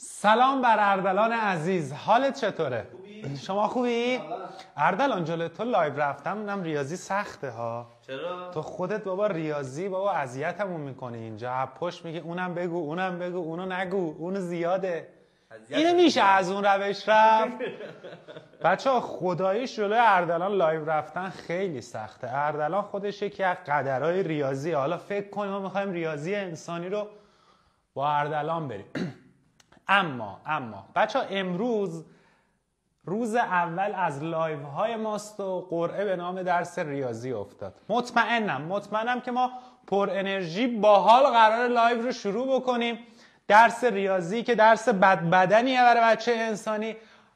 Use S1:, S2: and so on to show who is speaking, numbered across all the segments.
S1: سلام بر اردلان عزیز، حالت چطوره؟
S2: خوبی؟
S1: شما خوبی؟ اردلان جلوی تو لایو رفتم اونم ریاضی سخته ها.
S2: چرا؟
S1: تو خودت بابا ریاضی بابا اذیتمون میکنی اینجا، پشت میگه اونم بگو اونم بگو اونو نگو اونو زیاده. اینو میشه از اون روش رفت؟ بچه‌ها خداییش جلوی اردلان لایو رفتن خیلی سخته. اردلان خودش یکی از قدرهای ریاضی. حالا فکر کنیم ما میخوایم ریاضی انسانی رو با اردلان بریم. اما بچه‌ها امروز روز اول از لایو های ماست و قرعه به نام درس ریاضی افتاد. مطمئنم که ما پر انرژی باحال قرار لایو رو شروع بکنیم. درس ریاضی که درس بدنیه برای بچه انسانی.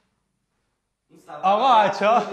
S1: آقا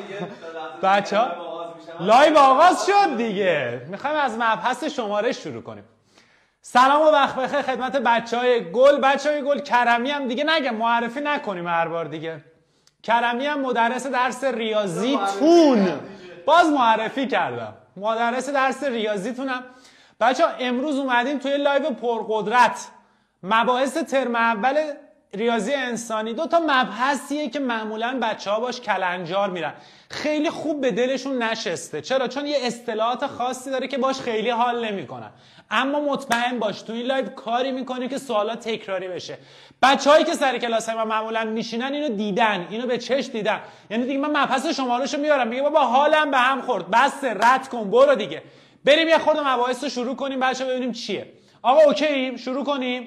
S1: بچه‌ها لایو آغاز شد دیگه. میخوایم از مبحث شماره شروع کنیم. سلام و وقت بخیر خدمت بچهای گل کرمی هم دیگه نگم معرفی نکنیم هر بار دیگه. کرمی هم مدرس درس ریاضیتون. باز معرفی کردم. مدرس درس ریاضیتونم. بچه‌ها امروز اومدیم توی لایو پرقدرت مباحث ترم اول ریاضی انسانی. دو تا مبحثیه که معمولا بچه‌ها باش کلنجار میرن. خیلی خوب به دلشون نشسته. چرا؟ چون یه اصطلاحات خاصی داره که باش خیلی حال نمیکنن. اما مطمئن باش تو این لایو کاری میکنیم که سوالات تکراری بشه. بچه‌هایی که سر کلاس ما معمولا میشینن اینو دیدن، اینو به چشم دیدن. یعنی دیگه من مبحث شمارهشو میارم میگه بابا حالم به هم خورد. بس رد کن برو دیگه. بریم یه خورده مباحث رو شروع کنیم بچه‌ها ببینیم چیه. آقا اوکییم شروع کنیم.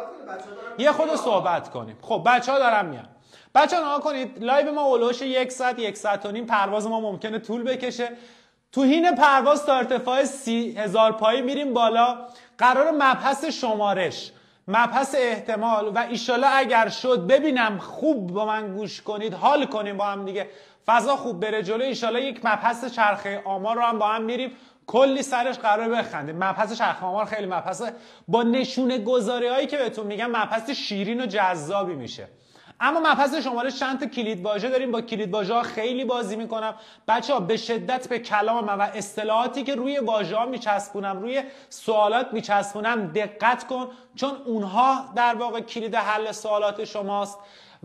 S1: یه خود صحبت کنیم. خب بچه‌ها دارن میان. بچه‌ها نگاه کنید لایو ما اولوش 1 ساعت 1 ساعت و نیم پرواز ما ممکنه طول بکشه. تو حین پرواز تا ارتفاع 30,000 پایی میریم بالا. قرار مبحث شمارش، مبحث احتمال و ایشالا اگر شد ببینم خوب با من گوش کنید حال کنیم با هم دیگه فضا خوب بره جلو. ایشالا یک مبحث چرخه آمار رو هم با هم میریم کلی سرش قرار بخندیم. مبحث چرخه آمار خیلی مبحث با نشونه گذاری هایی که بهتون میگم مبحث شیرین و جذابی میشه. اما مبحث شمارش چند تا کلید واژه داریم. با کلید واژه ها خیلی بازی میکنم. بچه‌ها به شدت به کلام من و اصطلاحاتی که روی واژه ها میچسبونم روی سوالات میچسبونم دقت کن، چون اونها در واقع کلید حل سوالات شماست.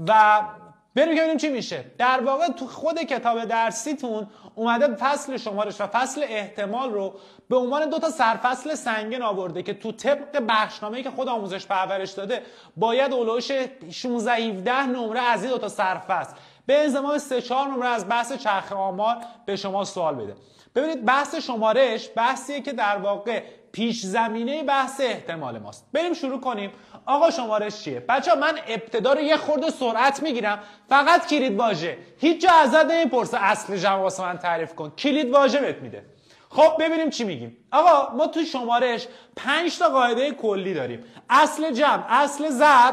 S1: و بریم ببینیم چی میشه. در واقع تو خود کتاب درسیتون اومده فصل شمارش و فصل احتمال رو به عنوان 2 تا سرفصل سنگین آورده که تو طبق بخشنامه‌ای که خود آموزش پرورش داده باید اولوش 16 17 نمره از این 2 تا سرفصل به انضمام 3 4 نمره از بحث چرخه آمار به شما سوال بده. ببینید بحث شمارش بحثیه که در واقع پیش زمینه بحث احتمال ماست. بریم شروع کنیم. آقا شمارش چیه؟ بچه‌ها من ابتدا رو یه خورده سرعت میگیرم. فقط کلید واژه. هیچ جا ازت نمیپرسه اصل جمع واسه من تعریف کن. کلید واژه بهت میده. خب ببینیم چی میگیم. آقا ما توی شمارش 5 تا قاعده کلی داریم. اصل جمع، اصل ضرب،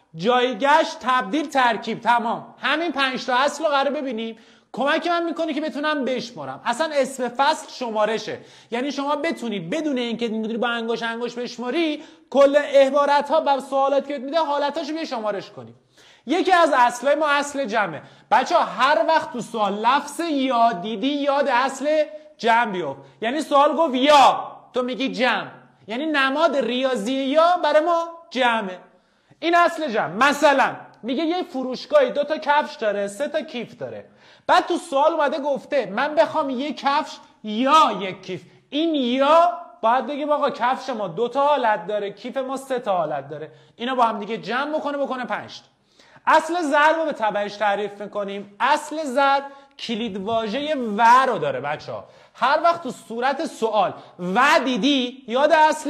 S1: جایگشت، تبدیل، ترکیب. تمام. همین 5 تا اصل رو قراره ببینیم. کمک من میکنه که بتونم بشمارم. اصلا اسم فصل شمارشه. یعنی شما بتونی بدون اینکه میدونی با انگشت بشماری کل عبارت ها و سوالات که میده حالتاشو بیا شمارش کنی. یکی از اصلای ما اصل جمعه. بچه‌ها هر وقت تو سوال لفظ یا دیدی یاد اصل جمع بیفت. یعنی سوال گفت یا تو میگی جمع، یعنی نماد ریاضی یا برای ما جمعه. این اصل جمع. مثلا میگه یه فروشگاهی 2 تا کفش داره 3 تا کیف داره. بعد تو سوال اومده گفته من بخوام یک کفش یا یک کیف. این یا باید بگیم آقا کفش ما 2 تا حالت داره کیف ما 3 تا حالت داره. اینا با هم دیگه جمع بکنه 5 تا. اصل ضرب رو به تبعش تعریف میکنیم. اصل ضرب کلید واژه و رو داره بچه‌ها. هر وقت تو صورت سوال و دیدی یاد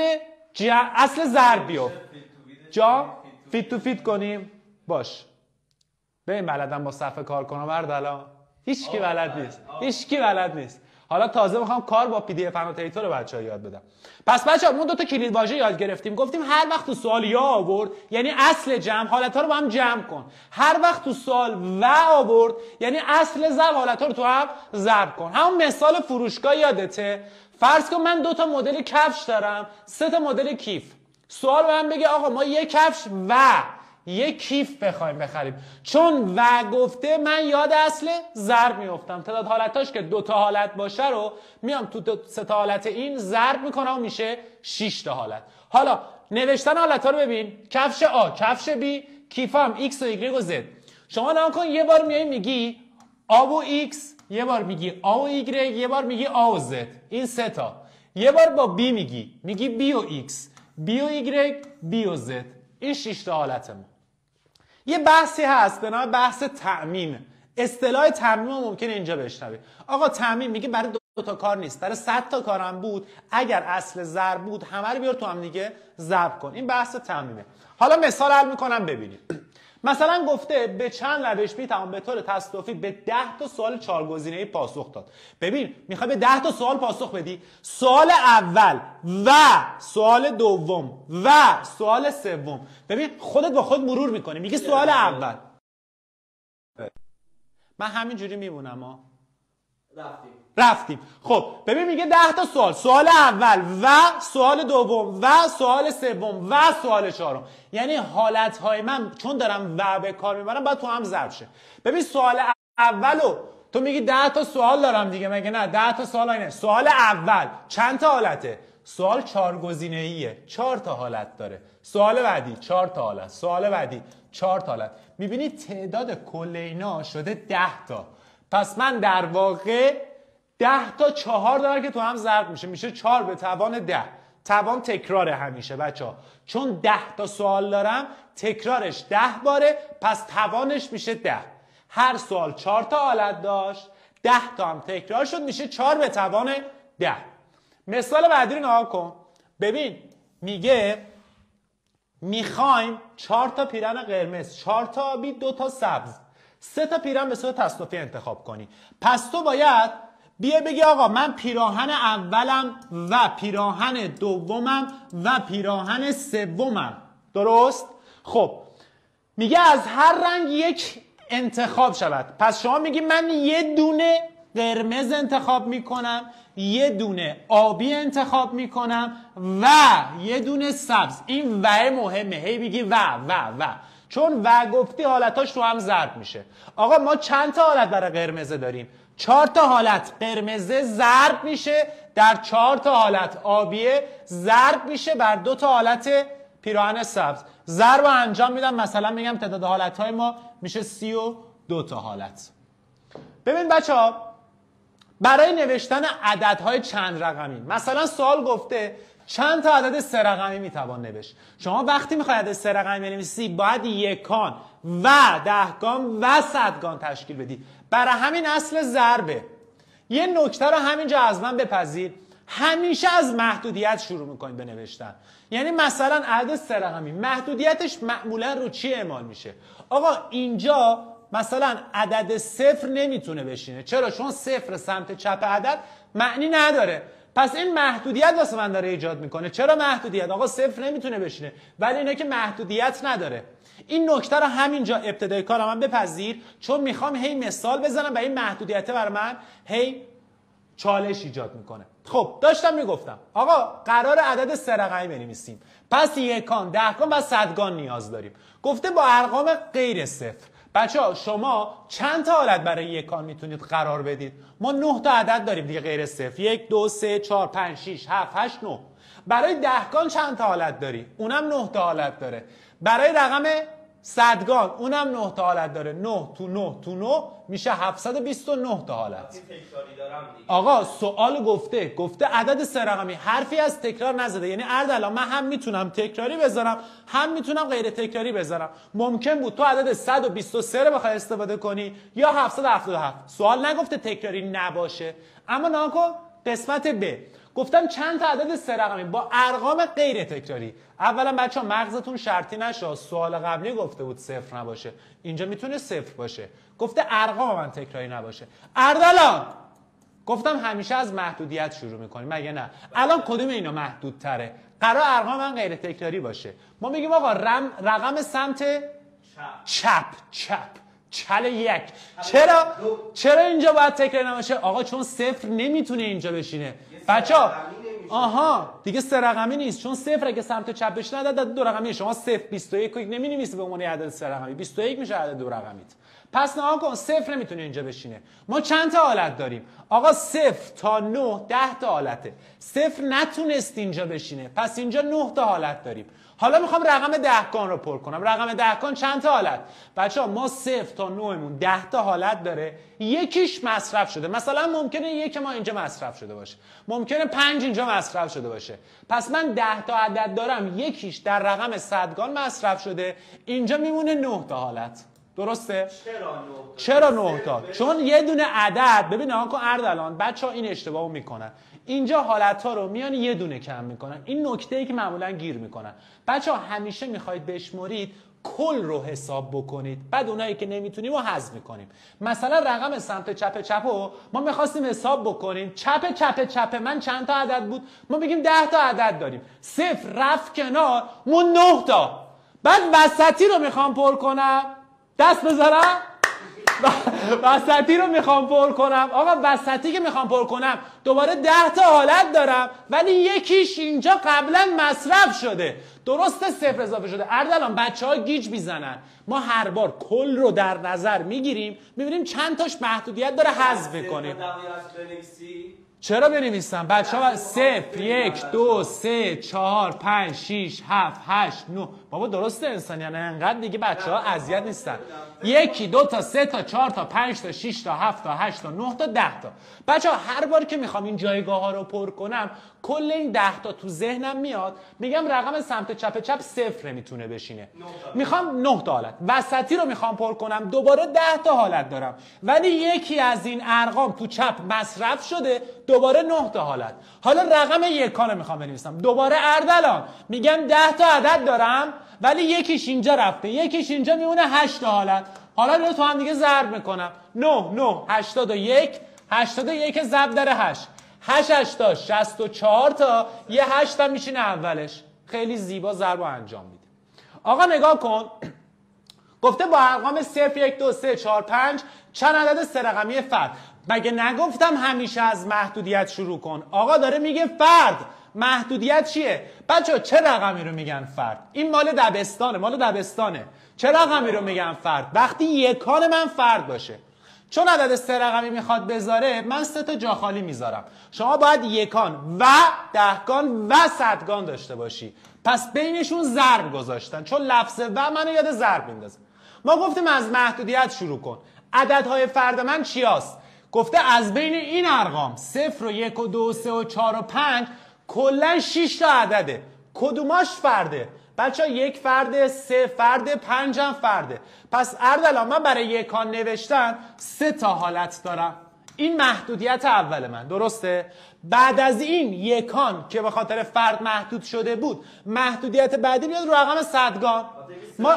S1: اصل ضرب بیفت. فیت تو فیت کنیم باش. ببین بلدم با صفحه کار کنم اردلان. هیچکی بلد نیست. حالا تازه میخوام کار با پی دی اف انوتیتور رو بچه‌ها یاد بدم. پس بچه‌ها ما 2 تا کلید واژه یاد گرفتیم. گفتیم هر وقت تو سوال یا آورد یعنی اصل جمع حالت‌ها رو با هم جمع کن. هر وقت تو سوال و آورد یعنی اصل ضرب حالت‌ها رو تو هم ضرب کن. همون مثال فروشگاه یادته؟ فرض کن من 2 تا مدل کفش دارم 3 تا مدل کیف. سوال به من بگه آقا ما یک کفش و یک کیف بخوایم بخریم، چون و گفته من یاد اصل ضرب میافتم. تعداد حالتاش که 2 تا حالت باشه رو میام تو 3 تا حالت این ضرب میکنم و میشه 6 تا حالت. حالا نوشتن حالت ها رو ببین. کفش آ، کفش بی، کیفا هم x و y و z. شما نگاه کن یه بار میای میگی آ و x، یه بار میگی آ و y، یه بار میگی آ و z. این سه تا. یه بار با b میگی b و x، b و y، b و z. این 6 تا حالت ما. یه بحثی هست به نام بحث تعمیم. اصطلاح تعمیم ممکنه اینجا بشنوید. آقا تعمیم میگه برای 2 تا کار نیست، برای 100 تا کارم بود، اگر اصل ضرب بود همه رو بیار تو هم دیگه ضرب کن. این بحث تعمیمه. حالا مثال حل میکنم ببینید. مثلا گفته به چند روش میتوان به طور تصادفی به 10 تا سوال 4 گزینه‌ای پاسخ داد. ببین میخوای به 10 تا سوال پاسخ بدی، سوال اول و سوال دوم و سوال سوم، ببین خودت با خود مرور میکنی میگی سوال اول. من همینجوری میمونم ها. رفتیم. خب ببین میگه 10 تا سوال، سوال اول و سوال دوم و سوال سوم و سوال چهارم. یعنی حالتهای من چون دارم و به کار میبرم باید تو هم ضرب شه. ببین سوال اولو تو میگی 10 تا سوال دارم دیگه، مگه نه 10 تا سوال اینه. سوال اول چند تا حالته؟ سوال 4 گزینه‌ایه، 4 تا حالت داره. سوال بعدی 4 تا حالت، سوال بعدی 4 تا حالت. میبینی تعداد کل اینا شده 10 تا. پس من در واقع 10 تا 4 دارم که تو هم ضرب میشه 4 به توان 10. توان تکراره همیشه بچه‌ها، چون 10 تا سوال دارم تکرارش 10 باره، پس توانش میشه 10. هر سوال 4 تا حالت داشت، 10 تا هم تکرار شد، میشه 4 به توان 10. مثال بعدی رو نگاه کن. ببین میگه میخوایم 4 تا پیرن قرمز، 4 تا آبی، 2 تا سبز، 3 تا پیرن به صورت تصادفی انتخاب کنی. پس تو باید بیا بگی آقا من پیراهن اولم و پیراهن دومم و پیراهن سومم. درست؟ خب میگه از هر رنگ یک انتخاب شود. پس شما میگی من یه دونه قرمز انتخاب میکنم، یه دونه آبی انتخاب میکنم و یه دونه سبز. این و مهمه، هی بگی و چون و گفتی حالتاش تو هم ضرب میشه. آقا ما چند تا حالت برای قرمزه داریم؟ 4 تا حالت قرمزه ضرب میشه در 4 تا حالت آبیه ضرب میشه بر 2 تا حالت پیراهن سبز. ضرب انجام میدم، مثلا میگم تعداد حالتهای ما میشه 32 تا حالت. ببین بچه‌ها برای نوشتن عددهای چند رقمی، مثلا سوال گفته چند تا عدد 3 رقمی میتوان نوشت. شما وقتی میخوای عدد 3 رقمی بنویسی باید یکان و دهگان و صدگان تشکیل بدی. برای همین اصل ضربه. یه نکته رو همینجا از من بپذیر، همیشه از محدودیت شروع میکنید به نوشتن. یعنی مثلا عدد 3 رقمی محدودیتش معمولا رو چی اعمال میشه؟ آقا اینجا مثلا عدد 0 نمیتونه بشینه. چرا؟ چون 0 سمت چپ عدد معنی نداره. پس این محدودیت واسه من داره ایجاد میکنه. چرا محدودیت؟ آقا 0 نمیتونه بشینه، ولی اینه که محدودیت نداره. این نکته رو همینجا ابتدای کارم من بپذیر، چون میخوام هی مثال بزنم و این محدودیت برای من هی چالش ایجاد میکنه. خب داشتم میگفتم آقا قرار عدد 3 رقمی بنویسیم، پس یکان، دهگان و صدگان نیاز داریم. گفته با ارقام غیر صفر. بچه‌ها شما چند تا حالت برای یکان میتونید قرار بدید؟ ما 9 تا عدد داریم دیگه غیر صفر. 1 2 3 4 5 6 7 8 9. برای دهگان چند تا حالت داری؟ اونم 9 تا حالت داره. برای رقم صدگان اونم 9 تا حالت داره. 9 تو 9 تو 9 میشه 729 تا حالت. آقا سوال گفته عدد 3 رقمی، حرفی از تکرار نزده. یعنی الان من هم میتونم تکراری بذارم هم میتونم غیر تکراری بذارم. ممکن بود تو عدد 123 رو بخوای استفاده کنی یا 777. سوال نگفته تکراری نباشه. اما ناکن قسمت ب گفتم چند تا عدد 3 رقمی با ارقام غیر تکراری. اولا بچه‌ها مغزتون شرطی نشه، سوال قبلی گفته بود 0 نباشه، اینجا میتونه 0 باشه. گفته ارقام من تکراری نباشه. اردلان گفتم همیشه از محدودیت شروع میکنیم، مگه نه؟ الان کدوم اینا محدودتره؟ قرار ارقام من غیر تکراری باشه. ما میگیم آقا رقم سمت چپ چل 1. چرا اینجا باید تکراری نباشه؟ آقا چون 0 نمیتونه اینجا بشینه. بچه‌ها آها دیگه 3 رقمی نیست، چون 0 اگه سمت چپ بشینه عدد 2 رقمیه. شما 0 21 نمی‌نویسی به عنوان عدد 3 رقمی، 21 میشه عدد 2 رقمیت. پس نگاه کن 0 نمیتونه اینجا بشینه. ما چند تا حالت داریم؟ آقا 0 تا 9 10 تا حالته. 0 نتونست اینجا بشینه، پس اینجا 9 تا حالت داریم. حالا میخوام رقم دهگان رو پر کنم. رقم دهگان چند تا حالت؟ بچه‌ها ما 0 تا 9 مون 10 تا حالت داره. یکیش مصرف شده. مثلا ممکنه یک ما اینجا مصرف شده باشه. ممکنه 5 اینجا مصرف شده باشه. پس من 10 تا عدد دارم. یکیش در رقم صدگان مصرف شده. اینجا میمونه 9 تا حالت. درسته؟ چرا 9 تا؟ چون یه دونه عدد، ببین نگاه کن اردلان، بچه‌ها این اشتباهو میکنن. اینجا حالت‌ها رو میان یه دونه کم میکنن. این نکته‌ای که معمولا گیر میکنن. بچه‌ها همیشه میخواید بشمرید کل رو حساب بکنید. بعد اونایی که نمیتونیم رو حذف میکنیم. مثلا رقم سمت چپ چپو ما میخواستیم حساب بکنیم. چپ من چند تا عدد بود؟ ما بگیم 10 تا عدد داریم. 0 رفت کنار، مون 9 تا. بعد وسطی رو میخوام پر کنم. دست بذارم. وسطی رو میخوام پر کنم. آقا وسطی که میخوام پر کنم دوباره 10 تا حالت دارم، ولی یکیش اینجا قبلا مصرف شده. درسته 0 اضافه شده. اردلان بچه‌ها گیج میزنن. ما هر بار کل رو در نظر میگیریم، میبینیم چند تاش محدودیت داره، حذف کنیم. چرا بنویسم؟ بچه‌ها 0 1 2 3 4 5 6 7 8 9. بابا درسته انسانیانه انقدر دیگه بچه‌ها اذیت نیستن. 1 2 تا 3 تا 4 تا 5 تا 6 تا 7 تا 8 تا 9 تا 10 تا. بچه‌ها هر بار که میخوام این جایگاه ها رو پر کنم، کل این 10 تا تو ذهنم میاد. میگم رقم سمت چپ 0 میتونه بشینه. میخوام 9 تا حالت. وسطی رو میخوام پر کنم، دوباره 10 تا حالت دارم. ولی یکی از این ارقام تو چپ مصرف شده، دوباره 9 تا حالت. حالا رقم یکان رو میخوام بنویسم. دوباره اردلان میگم 10 تا عدد دارم، ولی یکیش اینجا رفته، یکیش اینجا میمونه 8 تا حالت. حالا رو تو هم دیگه ضرب میکنم. 9 81 ضرب در 8. 8 8 64 تا یه 8 هم میشینه اولش. خیلی زیبا ضرب رو انجام میده. آقا نگاه کن. گفته با ارقام 0 1 2 3 4 5 چند عدد سه رقمی فرد. مگه نگفتم همیشه از محدودیت شروع کن؟ آقا داره میگه فرد. محدودیت چیه؟ بچه چه رقمی رو میگن فرد؟ این مال دبستانه. چه رقمی رو میگن فرد؟ وقتی یکان من فرد باشه. چون عدد سه رقمی میخواد بذاره، من 3 تا جا خالی میذارم. شما باید یکان و دهگان و صدگان داشته باشی. پس بینشون ضرب گذاشتن، چون لفظ و منو یاد ضرب میندازه. ما گفتیم از محدودیت شروع کن. عددهای فرد من چیاست؟ گفته از بین این ارقام 0 و 1 و 2 و 3 و 4 و 5 کلا 6 تا عدده. کدوماش فرده؟ بچه 1 فرده، 3 فرده، 5 هم فرده. پس اردلان من برای یکان نوشتن 3 تا حالت دارم. این محدودیت اول من، درسته؟ بعد از این یکان که به خاطر فرد محدود شده بود، محدودیت بعدی میاد رو رقم صدگان. ما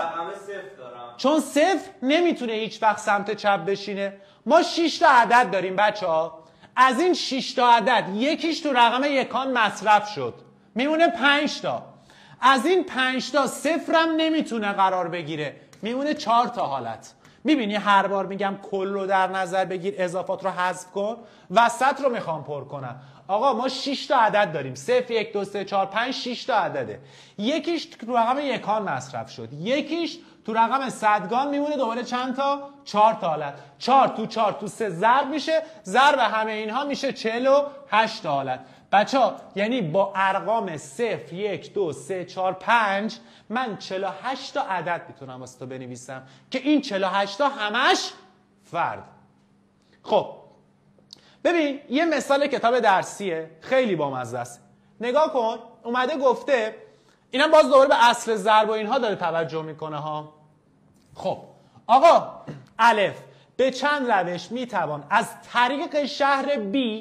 S1: چون 0 نمیتونه هیچ وقت سمت چپ بشینه، ما 6 تا عدد داریم بچه‌ها. از این 6 تا عدد یکیش تو رقم یکان مصرف شد، میمونه 5 تا. از این 5 تا 0 هم نمیتونه قرار بگیره، میمونه 4 تا حالت. میبینی هر بار میگم کل رو در نظر بگیر، اضافات رو حذف کن، وسط رو میخوام پر کنم. آقا ما 6 تا عدد داریم. 0 1 2 3 4 5 6 تا عدده. یکیش تو رقم یکان مصرف شد، یکیش تو رقم صدگان میمونه دوباره چند تا؟ 4 تا حالت. 4 تو 4 تو 3 ضرب میشه، ضرب همه اینها میشه 48 تا حالت. بچه‌ها یعنی با ارقام 0 1 2 3 4 5 من 48 تا عدد میتونم واسه تو بنویسم که این 48 تا همش فرد. خب ببین یه مثال کتاب درسیه، خیلی بامزه است. نگاه کن، اومده گفته، اینم باز دوباره به اصل ضرب و اینها داره توجه میکنه ها. خب آقا الف به چند روش میتوان از طریق شهر B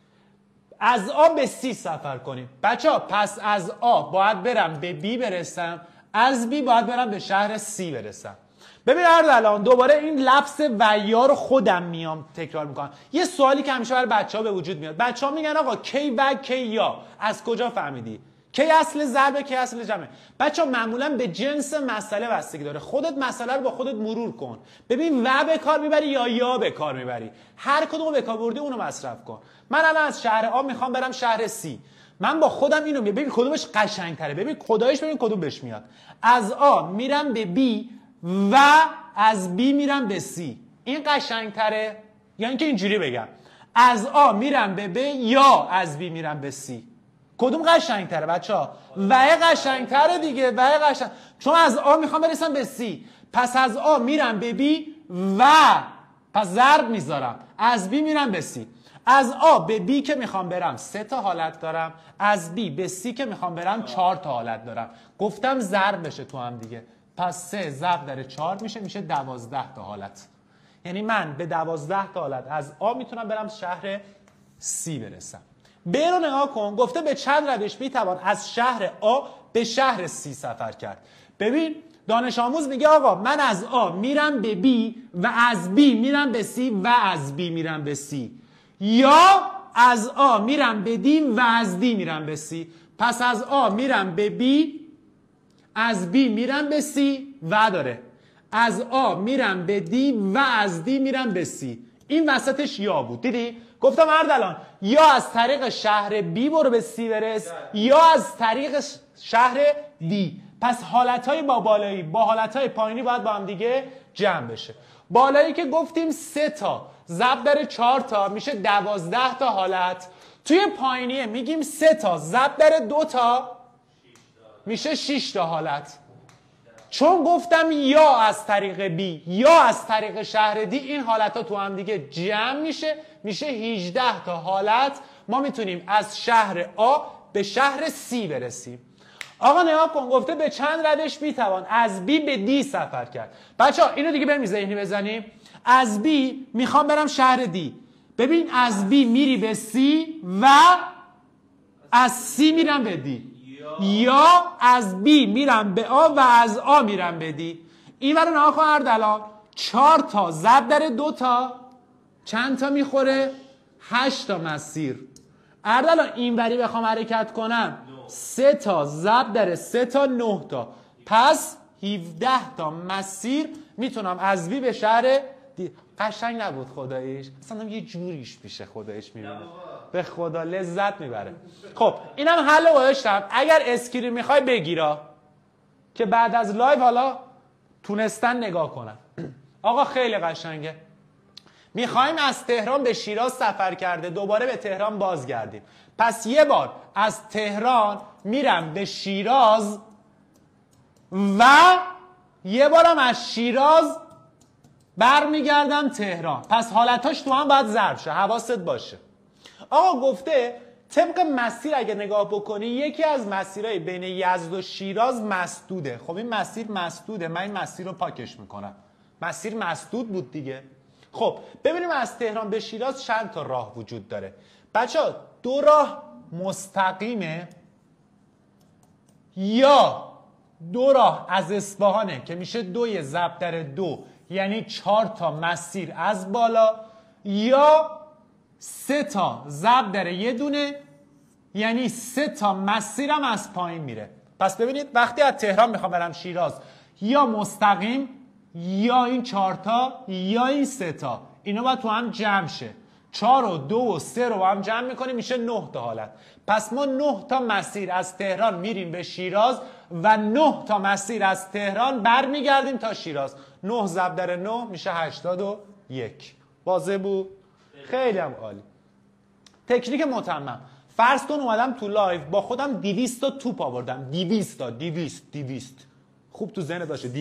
S1: از آ به C سفر کنیم. بچه ها پس از آ باید برم به B برسم، از B باید برم به شهر C برسم. ببین اردلان دوباره این لفظ ویا رو خودم میام تکرار میکنم. یه سوالی که همیشه برای بچه‌ها به وجود میاد. بچه‌ها میگن آقا کی و کی یا، از کجا فهمیدی؟ کی اصل ضربه کی اصل جمعه؟ بچه‌ها معمولا به جنس مسئله بستگی داره. خودت مسئله رو با خودت مرور کن. ببین و به کار میبری یا به کار میبری. هر کدومو به کار بردی اونو مصرف کن. من الان از شهر آ میخوام برم شهر C. من با خودم اینو ببین کدومش قشنگ‌تره. ببین خداییش ببین کدوم بهش میاد. از آ میرم به B و از B میرم به C. این قشنگ‌تره یا اینکه اینجوری بگم از آ میرم به B یا از B میرم به C؟ کدوم قشنگتره بچه‌ها؟ و قشنگتره دیگه. و قشنگ، چون از آ میخوام برسم به سی، پس از آ میرم به بی و پس ضرب میذارم، از بی میرم به سی. از آ به بی که میخوام برم 3 تا حالت دارم، از بی به سی که میخوام برم 4 تا حالت دارم. گفتم ضرب بشه تو هم دیگه، پس 3 ضرب در 4 میشه 12 تا حالت. یعنی من به 12 تا حالت از آ میتونم برم شهر سی برسم. ب رو نگاه کن، گفته به چند روش میتوان از شهر آ به شهر سی سفر کرد. ببین دانش آموز میگه آقا من از آ میرم به بی و از بی میرم به سی و از بی میرم به سی، یا از آ میرم به دی و از دی میرم به سی. پس از آ میرم به بی، از بی میرم به سی و داره از آ میرم به دی و از دی میرم به سی. این وسطش یا بود، دیدی؟ گفتم اردلان یا از طریق شهر بی برو به سی برس یا از طریق شهر دی. پس حالتهای با بالایی با حالتهای پایینی باید با هم دیگه جمع بشه. بالایی که گفتیم 3 تا ضرب در 4 تا میشه 12 تا حالت. توی پایینیه میگیم 3 تا ضرب در 2 تا میشه 6 تا حالت. چون گفتم یا از طریق بی یا از طریق شهر دی، این حالت ها تو هم دیگه جمع میشه 18 تا حالت. ما میتونیم از شهر آ به شهر سی برسیم. آقا نگاه کن، گفته به چند روش میتوان از بی به دی سفر کرد. بچه ها اینو دیگه بریم ذهنی بزنیم. از بی میخوام برم شهر دی. ببین از بی میری به سی و از سی میرم به دی، یا از بی میرم به آ و از آ میرم به دی. این برای نگاه کن اردلان، 4 تا ضرب در 2 تا چند تا میخوره؟ 8 تا مسیر. اردلان این بری بخوام حرکت کنم 3 تا ضرب در 3 تا 9 تا، پس 17 تا مسیر میتونم از بی به شهر دی. قشنگ نبود خداییش؟ اصلا یه جوریش میشه خداییش میبینه، به خدا لذت میبره. خب اینم حل گذاشتم. اگر اسکرین میخوای بگیرا که بعد از لایو حالا تونستن نگاه کنن. آقا خیلی قشنگه. میخوایم از تهران به شیراز سفر کرده، دوباره به تهران بازگردیم. پس یه بار از تهران میرم به شیراز و یه بارم از شیراز برمیگردم تهران. پس حالتاش تو هم باید ضرب شه، حواست باشه. آقا گفته طبق مسیر اگه نگاه بکنی یکی از مسیرهای بین یزد و شیراز مسدوده. خب این مسیر مسدوده، من این مسیر رو پاکش میکنم. مسیر مسدود بود دیگه. خب ببینیم از تهران به شیراز چند تا راه وجود داره. بچه‌ها 2 راه مستقیمه یا 2 راه از اصفهانه که میشه 2 ضرب در 2 یعنی 4 تا مسیر از بالا، یا 3 تا ضرب در 1 دونه یعنی 3 تا مسیرم از پایین میره. پس ببینید وقتی از تهران میخوام برم شیراز، یا مستقیم یا این 4 تا یا این 3 تا، اینا باید تو هم جمع شه. 4 و 2 و 3 رو هم جمع میکنیم میشه 9 تا حالت. پس ما 9 تا مسیر از تهران میریم به شیراز و 9 تا مسیر از تهران برمیگردیم تا شیراز. 9 ضرب در 9 میشه 81. واضح بود؟ خیلی هم عالی. تکنیک متمم. فرض کن اومدم تو لایو با خودم 200 تا توپ آوردم. 200 خوب تو ذهنت باشه.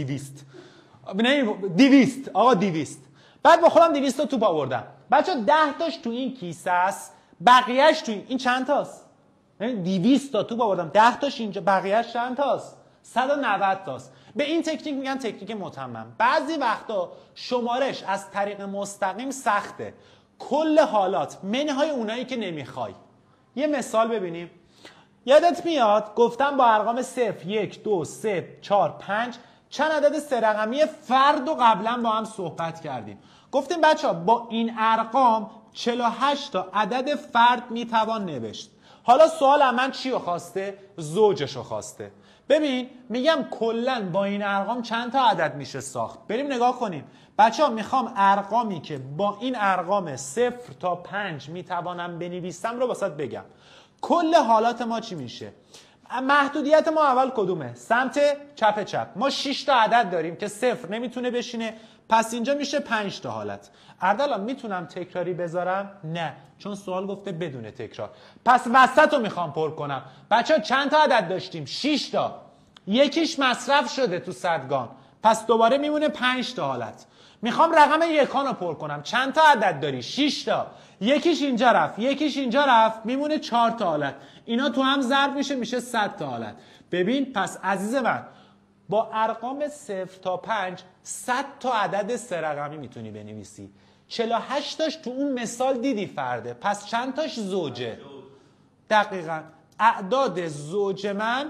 S1: 200 آقا 200. بعد با خودم 200 تا توپ آوردم. بچه‌ها 10 تاش تو این کیسه است، بقیه‌اش تو این چند تاست؟ یعنی 200 تا توپ آوردم، 10 تاش اینجا، بقیه‌اش چند تاست؟ 190 تاست. به این تکنیک میگن تکنیک متمم. بعضی وقتا شمارش از طریق مستقیم سخته. کل حالات منهای اونایی که نمیخوای. یه مثال ببینیم. یادت میاد گفتم با ارقام 0 1 2 3 4 5 چند عدد 3 رقمی فرد رو قبلا با هم صحبت کردیم. گفتیم بچه‌ها با این ارقام 48 تا عدد فرد میتوان نوشت. حالا سوال من چی رو خواسته؟ زوجش رو خواسته. ببین میگم کلن با این ارقام چند تا عدد میشه ساخت. بریم نگاه کنیم. بچه‌ها میخوام ارقامی که با این ارقام 0 تا 5 میتوانم بنویسم رو واسط بگم. کل حالات ما چی میشه؟ محدودیت ما اول کدومه؟ سمت چپ. ما 6 تا عدد داریم که صفر نمیتونه بشینه، پس اینجا میشه 5 تا حالت. اردلان میتونم تکراری بذارم؟ نه، چون سوال گفته بدون تکرار. پس وسط رو میخوام پر کنم. بچه چند تا عدد داشتیم؟ 6 تا. یکیش مصرف شده تو صدگان، پس دوباره میمونه 5 تا حالت. میخوام رقم یکان رو پر کنم. چند تا عدد داری؟ 6 تا. یکیش اینجا رفت، یکیش اینجا رفت، میمونه 4 تا حالت. اینا تو هم ضرب میشه 100 تا حالت. ببین پس عزیز من با ارقام 0 تا 5 100 تا عدد سه رقمی میتونی بنویسی. 48 تاش تو اون مثال دیدی فرده، پس چند تاش زوجه؟ دقیقاً اعداد زوج من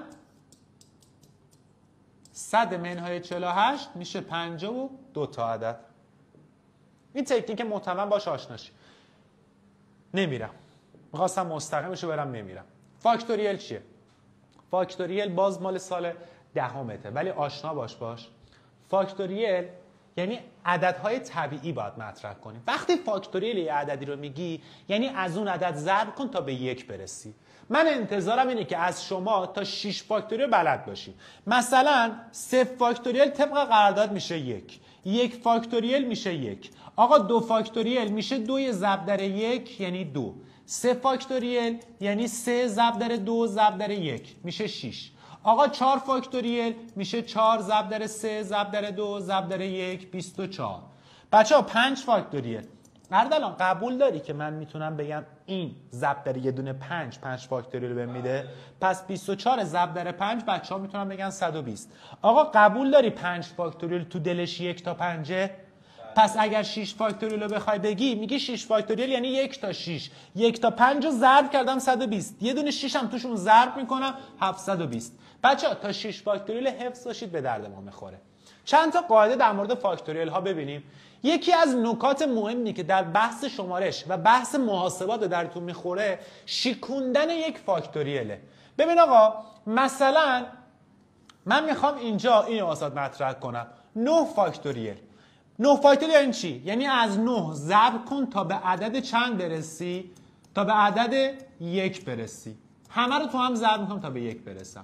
S1: 100 منهای 48 میشه 52 تا عدد. این تکنیک محتمل باش آشناشی. نمیرم، میخواستم مستقیمشو برم نمیرم. فاکتوریل چیه؟ فاکتوریل باز مال سال دهمته، ولی آشنا باش. فاکتوریل یعنی عددهای طبیعی باید مطرح کنی. وقتی فاکتوریل یه عددی رو میگی یعنی از اون عدد ضرب کن تا به 1 برسی. من انتظارم اینه که از شما تا 6 فاکتوریل بلد باشی. مثلا 0 فاکتوریل طبق قرارداد میشه 1، 1 فاکتوریل میشه 1. آقا 2 فاکتوریل میشه 2 ضرب در 1 یعنی 2. 3 فاکتوریل یعنی 3 ضرب در 2 ضرب در 1 میشه 6. آقا 4 فاکتوریل میشه 4 ضرب در 3 ضرب در 2 ضرب در 1 24. بچه‌ها 5 فاکتوریل. اردلان قبول داری که من میتونم بگم این ضرب در یه دونه 5 فاکتوریل بهم میده؟ پس 24 ضرب در 5 بچه‌ها میتونن بگن 120. آقا قبول داری 5 فاکتوریل تو دلش 1 تا 5؟ پس اگر 6 فاکتوریل رو بخوای بگی میگی 6 فاکتوریل یعنی 1 تا 6. 1 تا 5 رو ضرب کردم 120. یه دونه 6 هم توشون ضرب میکنم 720. بچه‌ها تا 6 فاکتوریل حفظ باشید، به درد ما میخوره. چند تا قاعده در مورد فاکتوریل ها ببینیم. یکی از نکات مهمی که در بحث شمارش و بحث محاسبات درتون میخوره شیکوندن یک فاکتوریله. ببین آقا مثلا من میخوام اینجا اینو واسات مطرح کنم 9 فاکتوریل. 9 فاکتوریل یعنی چی؟ یعنی از 9 ضرب کن تا به عدد چند برسی؟ تا به عدد 1 برسی. همه رو تو هم ضرب میکنم تا به 1 برسم.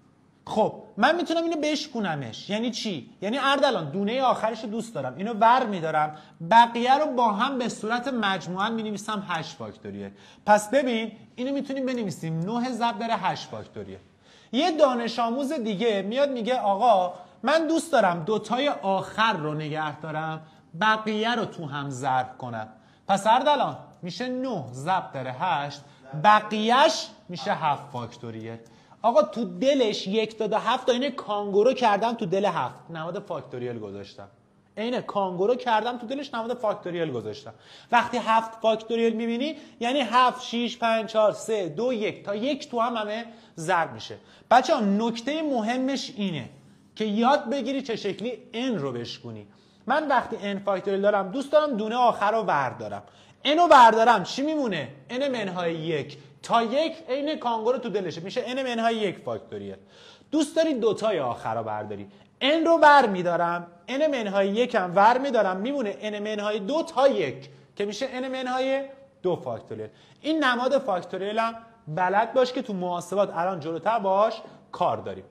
S1: خب من میتونم اینو بشکونمش. یعنی چی؟ یعنی اردلان دونه آخرش رو دوست دارم، اینو ور میدارم، بقیه رو با هم به صورت مجموعاً مینویسم 8 فاکتوریل. پس ببین اینو میتونیم بنویسیم 9 ضرب در 8 فاکتوریل. یه دانش آموز دیگه میاد میگه آقا من دوست دارم دوتای آخر رو نگه دارم، بقیه رو تو هم ضرب کنم. پس اردلان میشه 9 ضرب در 8، بقیهش میشه 7 فاکتوریل. آقا تو دلش 1 تا 7 تا اینه کانگورو کردم تو دل 7 نماد فاکتوریل گذاشتم. اینه کانگورو کردم تو دلش نماد فاکتوریل گذاشتم. وقتی 7 فاکتوریل میبینی یعنی 7 6 5 4 3 2 1 تا 1 تو هم همه ضرب میشه. بچه‌ها نکته مهمش اینه که یاد بگیری چه شکلی n رو بشکونی. من وقتی n فاکتوریل دارم دوست دارم دونه آخر رو بردارم. n رو بردارم چی میمونه؟ n منهای 1 تا 1 عین کانگورو تو دلشه میشه n منهای 1 فاکتوریل. دوست داری دوتای آخر رو برداری، n رو بر میدارم، n منهای 1 هم ور میدارم، میمونه n منهای 2 تا 1 که میشه n منهای 2 فاکتوریل. این نماد فاکتوریل هم بلد باش که تو محاسبات الان جلوتر باش کار داریم.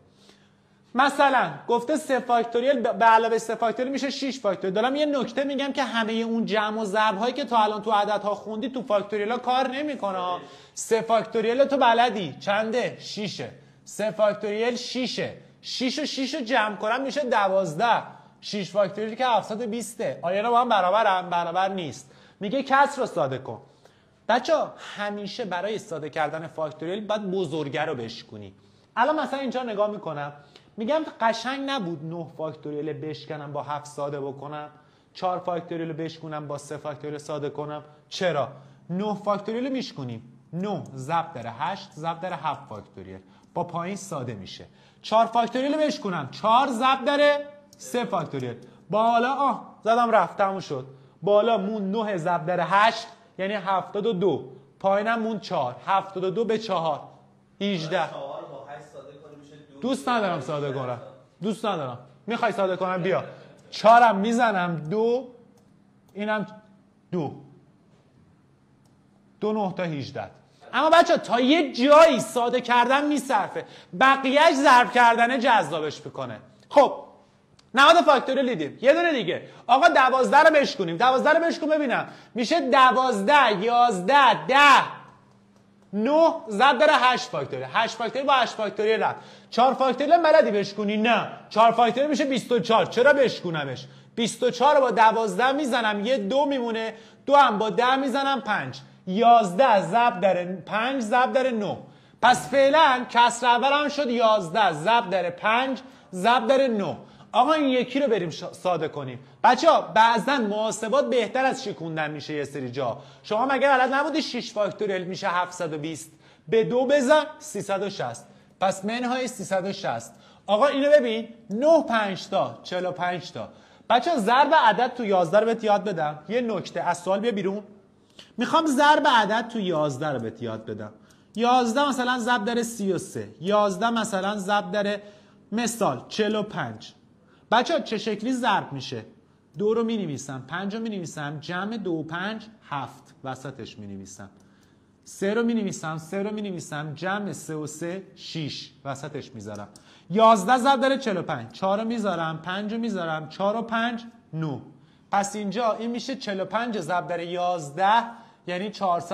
S1: مثلا گفته 3 فاکتوریل به علاوه 3 فاکتوریل میشه 6 فاکتوریل. دارم یه نکته میگم که همه اون جمع و ضرب هایی که تا الان تو عددها خوندی تو فاکتوریل ها کار نمیکنه. 3 فاکتوریل تو بلدی چنده؟ 6. 3 فاکتوریل 6. 6 و 6 رو جمع کنم میشه 12. 6 فاکتوریل که 720. آیا با هم برابرن؟ برابر نیست. میگه کسر رو ساده کن. بچه‌ها همیشه برای ساده کردن فاکتوریل باید بزرگه رو بشکنی. الان مثلا اینجا نگاه میکنم میگم قشنگ نبود 9 فاکتوریل بشکنم با 7 ساده بکنم، 4 فاکتوریل بشکنم با 3 فاکتوریل ساده کنم. چرا؟ 9 فاکتوریل میشکنیم 9 ضرب در 8 ضرب در 7 فاکتوریل با پایین ساده میشه. 4 فاکتوریل بشکنم 4 ضرب در 3 فاکتوریل بالا زدم رفت تموم شد. بالا مون 9 ضرب در 8 یعنی 72. پایینم مون 4 72 به 4 18. دوست ندارم ساده کنم. دوست ندارم. میخوای ساده کنم بیا. 4 میزنم 2 اینم 2 2 9 تا 18. اما بچه تا یه جایی ساده کردن میصرفه، بقیهش ضرب کردن جذابش میکنه. خب نماد فاکتوریال دیدیم. یه دونه دیگه آقا 12 رو بشکنیم. 12 رو بشکن ببینم میشه 12 11 10 9 ضرب در 8 فاکتوریال. 8 فاکتوریال با 8 فاکتوریال رفت. 4 فاکتوریال بلدی بشکنی؟ نه. 4 فاکتوریال میشه 24. چرا بشکنمش؟ 24 رو با 12 میزنم یه 2 میمونه، 2 هم با 10 میزنم 5. 11 ضرب در 5 ضرب در 9. پس فعلا کسر اول هم شد 11 ضرب در 5 ضرب در 9. آقا این یکی رو بریم ساده کنیم. بچه‌ها بعضا محاسبات بهتر از شکوندن میشه یه سری جا. شما مگه بلد نبودی 6 فاکتوریال میشه 720 به 2 بزن 360. پس منهای 360. آقا اینو ببین 9 5 تا 45 تا. بچه‌ها ضرب عدد تو 11 رو بهت یاد بدم. یه نکته از سوال بیا بیرون. میخوام ضرب عدد تو 11 رو بهت یاد بدم. 11 مثلا ضرب در 33. 11 مثلا ضرب در مثال 45. بچه ها چه شکلی ضرب میشه؟ 2 رو می نویسم، 5 رو می نویسم، جمع 2 و 5 7 وسطش می نویسم. 3 رو می نویسم، 3 رو می نویسم، جمع 3 و 3 6 وسطش میذارم. 11 ضرب در 45. 4 رو میذارم، 5 رو میذارم، 4 و 5 9. پس اینجا این میشه 45 ضرب در 11 یعنی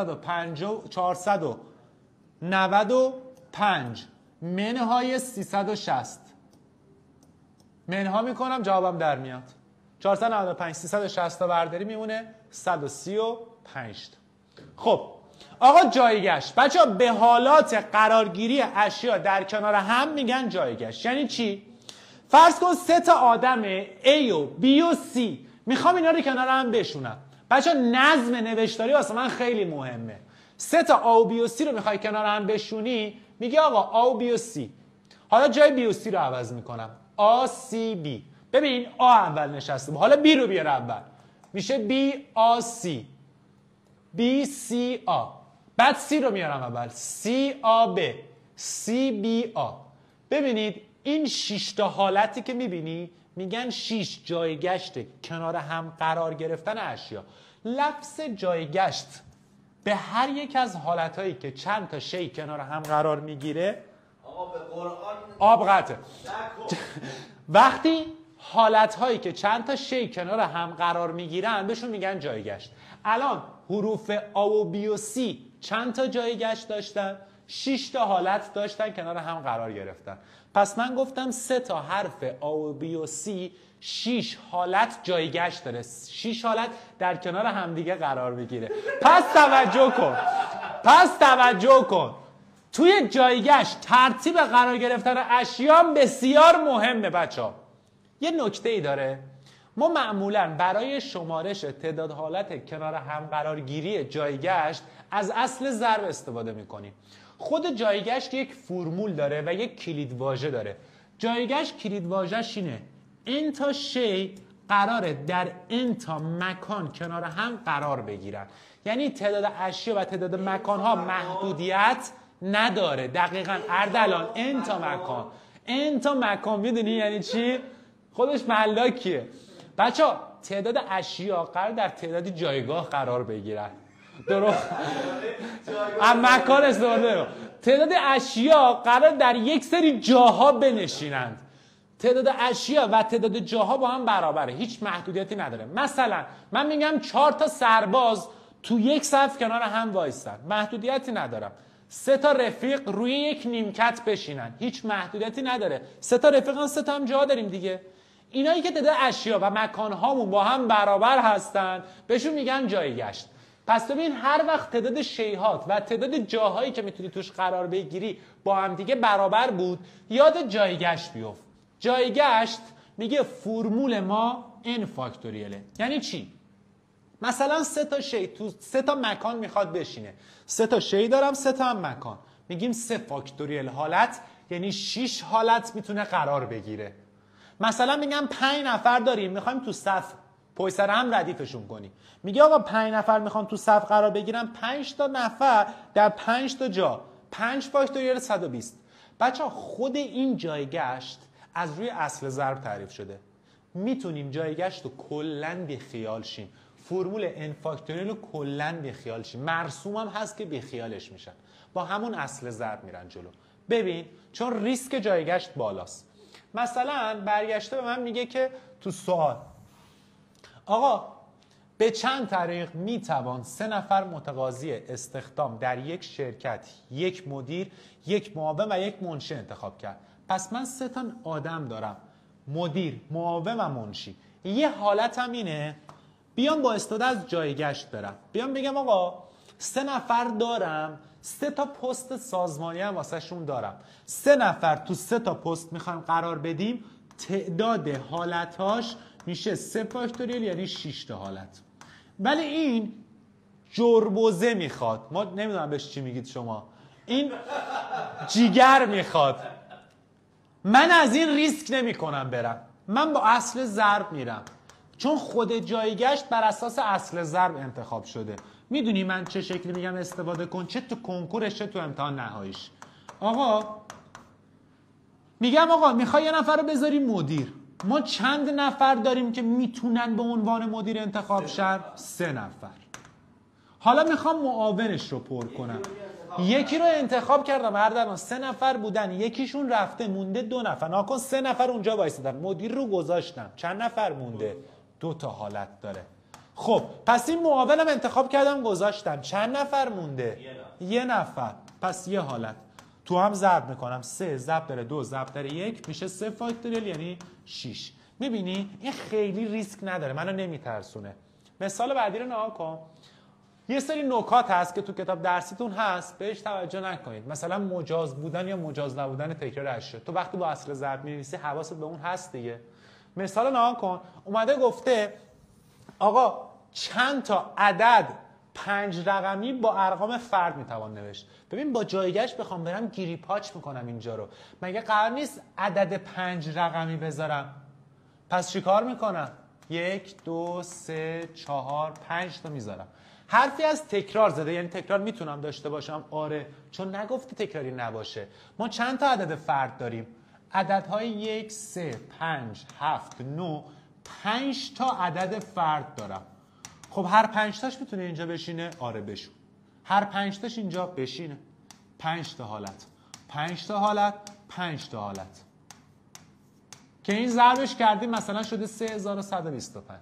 S1: 495 منهای 360. منها میکنم جوابم در میاد. 495 360 تا برداری میمونه 135. خب آقا جایگشت. بچه ها به حالات قرارگیری اشیا در کنار هم میگن جایگشت. یعنی چی؟ فرض کن 3 تا آدم A و B و C میخوام اینا رو کنار هم بشونم. بچه ها نظم نوشتاری واسه من خیلی مهمه. 3 تا A و B و C رو میخوای کنار هم بشونی میگه آقا A و B و C. حالا جای B و C رو عوض میکنم. A C B. ببین A اول نشسته حالا B رو بیار اول میشه B A C B C A. بعد C رو میارم اول C A B C B A. ببینید این 6 تا حالتی که میبینی میگن 6 جایگشت کنار هم قرار گرفتن اشیا. لفظ جایگشت به هر یک از حالتهایی که چند تا شی کنار هم قرار میگیره آب قطعه. وقتی حالتهایی که چند تا شی کنار هم قرار میگیرن بهشون میگن جایگشت. الان حروف A و B و C چند تا جایگشت داشتن؟ 6 تا حالت داشتن کنار هم قرار گرفتن. پس من گفتم 3 تا حرف A و B و C 6 حالت جایگشت داره. 6 حالت در کنار همدیگه قرار میگیره. پس توجه کن. توی جایگشت ترتیب قرار گرفتن اشیا بسیار مهمه بچه‌ها. یه نکته ای داره. ما معمولاً برای شمارش تعداد حالت کنار هم قرارگیری جایگشت از اصل ضرب استفاده میکنیم. خود جایگشت یک فرمول داره و یک کلیدواژه داره. جایگشت کلیدواژه‌ش اینه: این تا شی قراره در این تا مکان کنار هم قرار بگیرن. یعنی تعداد اشیا و تعداد مکان‌ها محدودیت نداره. دقیقاً اردلان این تا مکان میدونی یعنی چی؟ خودش ملاکیه. بچه‌ها تعداد اشیا قرار در تعداد جایگاه قرار بگیرن. درست؟ مکان استفاده کن. تعداد اشیا قرار در یک سری جاها بنشینند. تعداد اشیا و تعداد جاها با هم برابره. هیچ محدودیتی نداره. مثلا من میگم 4 تا سرباز تو یک صف کنار هم وایسن. محدودیتی ندارم. 3 تا رفیق روی یک نیمکت بشینن. هیچ محدودیتی نداره. 3 تا رفیقان 3 تا هم جا داریم دیگه. اینایی که تعداد اشیا و مکان‌هامون با هم برابر هستن بهشون میگن جایگشت. پس ببین هر وقت تعداد شیهات و تعداد جاهایی که میتونی توش قرار بگیری با هم دیگه برابر بود یاد جایگشت بیفت. جایگشت میگه فرمول ما n فاکتوریاله. یعنی چی؟ مثلا 3 تا شی تو 3 تا مکان میخواد بشینه. 3 تا شی دارم 3 تا هم مکان. میگیم 3 فاکتوریال حالت یعنی 6 حالت میتونه قرار بگیره. مثلا میگم 5 نفر داریم میخوایم تو صف پشت سر هم ردیفشون کنیم. میگه آقا 5 نفر میخوان تو صف قرار بگیرن، 5 تا نفر در 5 تا جا، 5 فاکتوریال 120. بچه‌ها خود این جایگشت از روی اصل ضرب تعریف شده. میتونیم جایگشت رو کلاً بی خیال شیم. فرمول n فاکتوریال رو کلا بیخیال شی. مرسوم هم هست که بیخیالش میشن، با همون اصل ضرب میرن جلو. ببین چون ریسک جایگشت بالاست. مثلا برگشته به من میگه که تو سوال آقا به چند طریق میتوان 3 نفر متقاضی استخدام در یک شرکت، یک مدیر، یک معاون و یک منشی انتخاب کرد. پس من 3 تا آدم دارم، مدیر، معاون و منشی. یه حالت هم اینه بیام با استفاده از جایگشت برم، بیام بگم آقا 3 نفر دارم، 3 تا پست سازمانی هم واسه شون دارم، 3 نفر تو 3 تا پست میخوایم قرار بدیم، تعداد حالتاش میشه 3 فاکتوریال یعنی 6 تا حالت. ولی این جربوزه میخواد، ما نمیدونم بهش چی میگید شما، این جیگر میخواد. من از این ریسک نمی کنم برم، من با اصل ضرب میرم، چون خود جایگشت بر اساس اصل ضرب انتخاب شده. میدونی من چه شکلی میگم استفاده کن، چه تو کنکورش چه تو امتحان نهاییش. آقا میگم آقا میخوای یه نفر رو بذاری مدیر، ما چند نفر داریم که میتونن به عنوان مدیر انتخاب شن؟ 3 نفر. حالا میخوام معاونش رو پر کنم، یکی رو انتخاب کردم، هر درمان 3 نفر بودن، یکیشون رفته مونده 2 نفر. ناکن 3 نفر اونجا وایسادن، مدیر رو گذاشتم، چند نفر مونده؟ 2 تا حالت داره. خب پس این معاونم انتخاب کردم گذاشتم، چند نفر مونده؟ 1 نفر. پس یه حالت تو هم ضرب میکنم، 3 ضرب داره 2 ضرب داره 1 میشه 3 فاکتوریال یعنی 6. میبینی این خیلی ریسک نداره، منو نمیترسونه. مثال بعدی رو نگاه کن. یه سری نکات هست که تو کتاب درسیتون هست، بهش توجه نکنید. مثلا مجاز بودن یا مجاز نبودن تکرار اشیا، تو وقتی با اصل ضرب می‌نویسی حواست به اون هست دیگه. مثلا نگاه کن، اومده گفته آقا چند تا عدد 5 رقمی با ارقام فرد میتوان نوشت. ببین با جایگشت بخوام برم گیری پاچ میکنم اینجا رو، مگه قرار نیست عدد 5 رقمی بذارم؟ پس چی کار میکنم؟ 1 2 3 4 5 تا میذارم. حرفی از تکرار زده، یعنی تکرار میتونم داشته باشم؟ آره، چون نگفته تکراری نباشه. ما چند تا عدد فرد داریم؟ عددهای 1 3 5 7 9 5 تا عدد فرد دارم. خب هر 5 تاش میتونه اینجا بشینه؟ آره بشون. هر 5 تاش اینجا بشینه. 5 تا حالت 5 تا حالت 5 تا حالت که این ضربش کردیم مثلا شده 3125.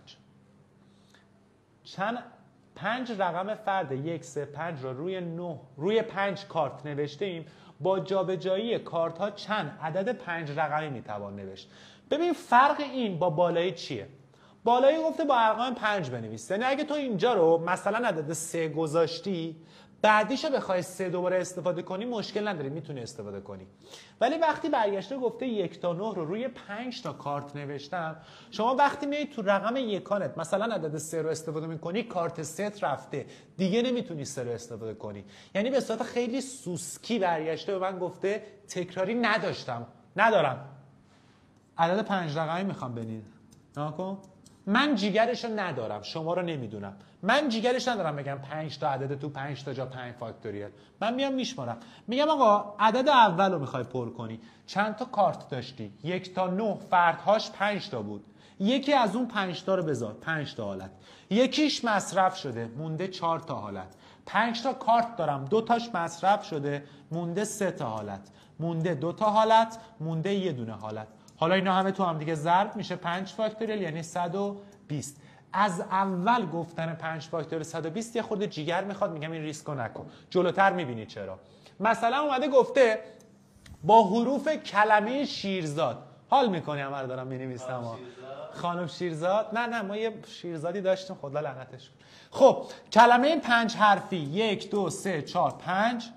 S1: چند 5 رقم فرد 1 3 5 را روی 5 کارت نوشته ایم. با جابجایی کارت ها چند عدد 5 رقمی میتوان نوشت. ببین فرق این با بالایی چیه؟ بالایی گفته با ارقام 5 بنویس، یعنی اگه تو اینجا رو مثلا عدد 3 گذاشتی، بعدیشو بخوای 3 دوباره استفاده کنی مشکل نداری، میتونی استفاده کنی. ولی وقتی برگشته گفته 1 تا 9 رو روی 5 تا کارت نوشتم، شما وقتی میای تو رقم یکانت مثلا عدد 3 رو استفاده میکنی، کارت 3 رفته دیگه، نمیتونی 3 رو استفاده کنی. یعنی به صورت خیلی سوسکی برگشته به من گفته تکراری ندارم، عدد 5 رقمی میخوام بنویسم. نکن من جیگرشو ندارم، شما رو نمیدونم، من جیگرش ندارم بگم 5 تا عدد تو 5 تا جا 5 فاکتوریال. من میام میشمارم، میگم آقا عدد اول رو میخوای پر کنی، چند تا کارت داشتی؟ 1 تا 9 فردهاش 5 تا بود، یکی از اون 5 تا رو بذار 5 تا حالت، یکیش مصرف شده مونده 4 تا حالت. 5 تا کارت دارم، 2 تاش مصرف شده مونده 3 تا حالت، مونده 2 تا حالت، مونده یه دونه حالت. حالا اینا همه تو هم دیگه ضرب میشه 5 فاکتوریال یعنی 120. از اول گفتن 5 فاکتوریال 120 یه خورده جیگر میخواد، میگم این ریسکو نکن. جلوتر میبینی چرا. مثلا اومده گفته با حروف کلمه شیرزاد. حال میکنی همه رو دارم مینویسم خانم شیرزاد؟ نه ما یه شیرزادی داشتیم خدا لعنتش کن. خب کلمه 5 حرفی 1 2 3 4 5.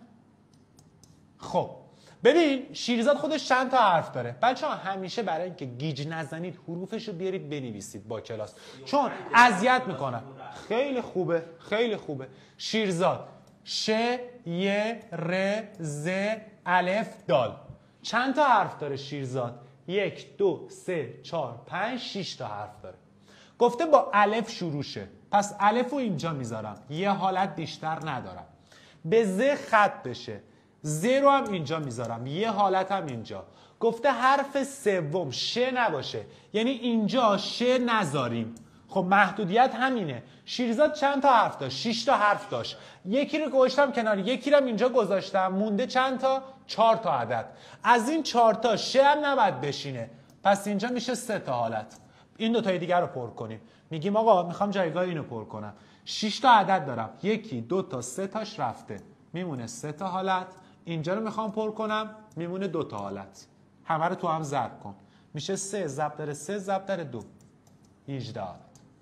S1: خب ببین شیرزاد خودش چند تا حرف داره. بچه‌ها همیشه برای اینکه گیج نزنید حروفش رو بیارید بنویسید با کلاس، چون اذیت میکنن. خیلی خوبه خیلی خوبه. شیرزاد ش ی ر ز الف دال. چند تا حرف داره شیرزاد؟ 1 2 3 4 5 6 تا حرف داره. گفته با الف شروع شه، پس الف رو اینجا میذارم، یه حالت بیشتر ندارم. به ز خط بشه، ز رو هم اینجا میذارم، یه حالت هم اینجا. گفته حرف سوم ش نباشه، یعنی اینجا ش نذاریم. خب محدودیت همینه. شیرزاد چند تا حرف داشت؟ 6 تا حرف داشت. یکی رو گذاشتم کنار، یکی رو اینجا گذاشتم، مونده چند تا؟ 4 تا عدد. از این 4 تا هم نباید بشینه، پس اینجا میشه 3 تا حالت. این دو تای دیگر رو پر کنیم. میگیم آقا میخوام جایگاه اینو پر کنم. 6 تا عدد دارم، 1 2 تا 3 تاش رفته، میمونه 3 تا حالت. اینجا رو میخوام پر کنم، میمونه 2 تا حالت. همه رو تو هم ضرب کن، میشه 3 ضرب در 3 ضرب در 2، 18 حالت.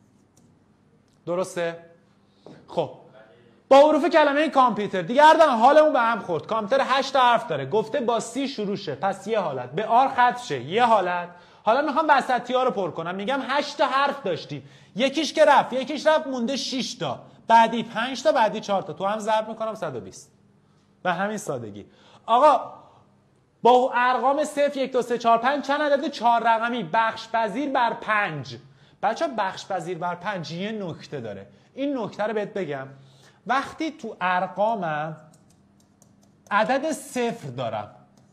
S1: درسته؟ خب با حروف کلمه کامپیوتر دیگه اردن حالمون به هم خورد. کامپیوتر 8 تا حرف داره، گفته با سی شروع شه، پس یه حالت. به آر ختم شه، یه حالت. حالا میخوام وسطی ها رو پر کنم. میگم 8 تا حرف داشتیم، یکیش که رفت، یکیش رفت، مونده 6 تا، بعدی 5 تا، بعدی 4 تا، تو هم ضرب میکنم 120. به همین سادگی. آقا با ارقام 0 1 2 3 4 5 چند عدد 4 رقمی بخش پذیر بر 5. بچه‌ها بخش پذیر بر 5 یه نکته داره. این نکته رو بهت بگم. وقتی تو ارقامم عدد 0 دارم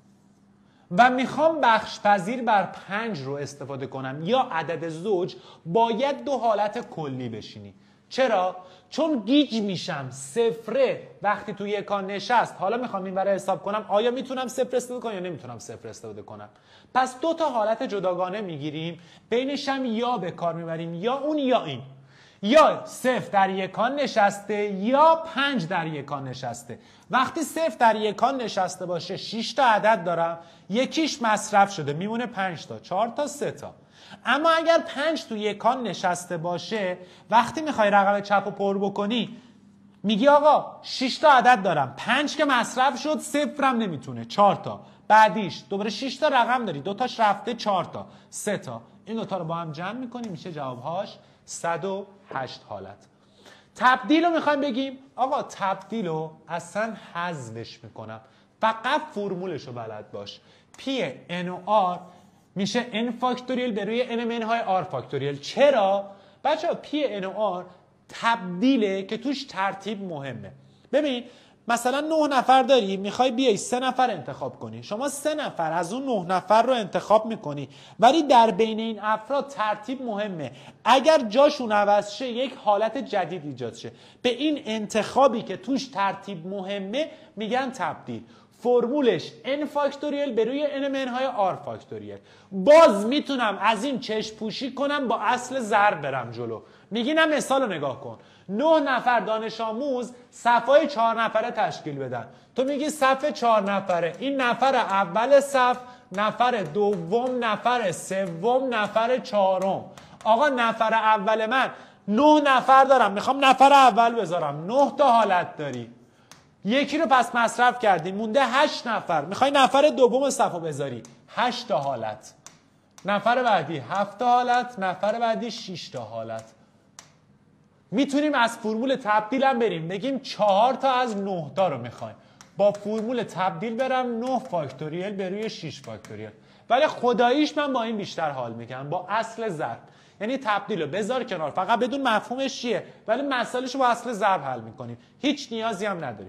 S1: و میخوام بخش پذیر بر 5 رو استفاده کنم یا عدد زوج، باید دو حالت کلی بشینی. چرا؟ چون گیج میشم. صفره وقتی تو یکان نشست، حالا میخوام این برای حساب کنم آیا میتونم صفر استفاده کنم یا نمیتونم صفر استفاده کنم. پس دو تا حالت جداگانه میگیریم، بینش هم یا به کار میبریم، یا اون یا این. یا 0 در یکان نشسته یا 5 در یکان نشسته. وقتی 0 در یکان نشسته باشه 6 تا عدد دارم، یکیش مصرف شده، میمونه 5 تا، 4 تا، 3 تا. اما اگر 5 تو یکان نشسته باشه، وقتی میخوای رقم چپ رو پر بکنی میگی آقا 6 تا عدد دارم، 5 که مصرف شد، 0 هم نمیتونه، 4 تا. بعدیش دوباره 6 تا رقم داری، دوتاش رفته، 4 تا، 3 تا. این دوتا رو با هم جمع میکنی، میشه جوابهاش 108 حالت. تبدیل رو میخوایم بگیم، آقا تبدیل رو اصلا حذفش میکنم، فقط فرمولش رو بلد باش. پی ان و آر میشه n فاکتوریل به روی n من های r فاکتوریل. چرا؟ بچه ها پی ان و آر تبدیله که توش ترتیب مهمه. ببین مثلا 9 نفر داری، میخوای بیای 3 نفر انتخاب کنی، شما 3 نفر از اون 9 نفر رو انتخاب میکنی، ولی در بین این افراد ترتیب مهمه. اگر جاشون عوض شه یک حالت جدید ایجاد شه. به این انتخابی که توش ترتیب مهمه میگن تبدیل. فرمولش n فاکتوریل به روی n من های r فاکتوریل. باز میتونم از این چشم پوشی کنم، با اصل ضرب برم جلو. میگی نه، مثال رو نگاه کن. 9 نفر دانش آموز صفای 4 نفره تشکیل بدن. تو میگی صف 4 نفره، این نفر اول صف، نفر دوم، نفر سوم، نفر چهارم. آقا نفر اول من 9 نفر دارم، میخوام نفر اول بذارم، 9 تا حالت داری. یکی رو پس مصرف کردی، مونده 8 نفر، میخوای نفر دوم صفو بذاری، 8 تا حالت. نفر بعدی 7 تا حالت، نفر بعدی 6 تا حالت. میتونیم از فرمول تبدیل هم بریم، بگیم 4 تا از 9 تا رو میخوایم، با فرمول تبدیل برم 9 فاکتوریل به روی 6 فاکتوریل. ولی خداییش من با این بیشتر حال میکنم، با اصل ضرب. یعنی تبدیل رو بذار کنار، فقط بدون مفهومش چیه، ولی مسائلش رو با اصل ضرب حل میکنیم، هیچ نیازی هم نداریم.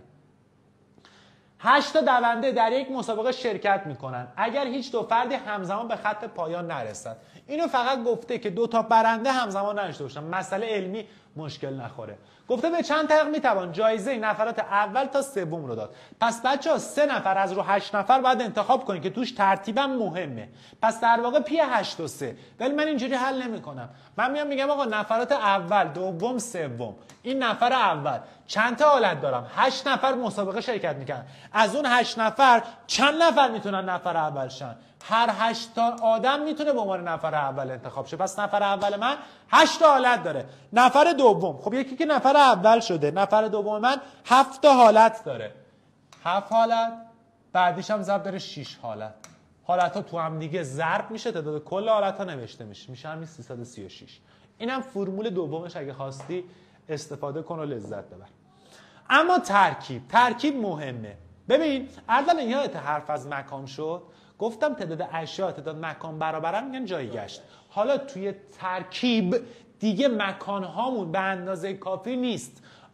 S1: 8 تا دونده در یک مسابقه شرکت میکنن. اگر هیچ دو فردی همزمان به خط پایان نرسد، اینو فقط گفته که 2 تا برنده همزمان نرسیده باشن، مسئله علمی مشکل نخوره. گفته به چند طریق میتوان جایزه نفرات اول تا سوم رو داد. پس بچه‌ها 3 نفر از رو 8 نفر باید انتخاب کنین که توش ترتیبم مهمه. پس در واقع پی 8 و 3، ولی من اینجوری حل نمیکنم. من میگم آقا نفرات اول، دوم، سوم. این نفر اول چند تا حالت دارم؟ 8 نفر مسابقه شرکت میکنن. از اون 8 نفر چند نفر میتونن نفر اول شن؟ هر 8 تا آدم میتونه به عنوان نفر اول انتخاب شه. پس نفر اول من 8 تا حالت داره. نفر دوم، خب یکی که نفر اول شده، نفر دوم من 7 تا حالت داره. 7 حالت، بعدیش هم ضرب داره 6 حالت. حالت ها تو هم دیگه ضرب میشه، تعداد کل حالت ها نوشته میشه، میشه همین 336. اینم فرمول دومش، اگه خواستی استفاده کن و لذت ببر. اما ترکیب مهمه. ببین اردلان یادت حرف از مکان شد؟ گفتم تعداد اشیا تعداد مکان برابرن، میگن جایگشت. حالا توی ترکیب دیگه مکان هامون به اندازه کافی نیست.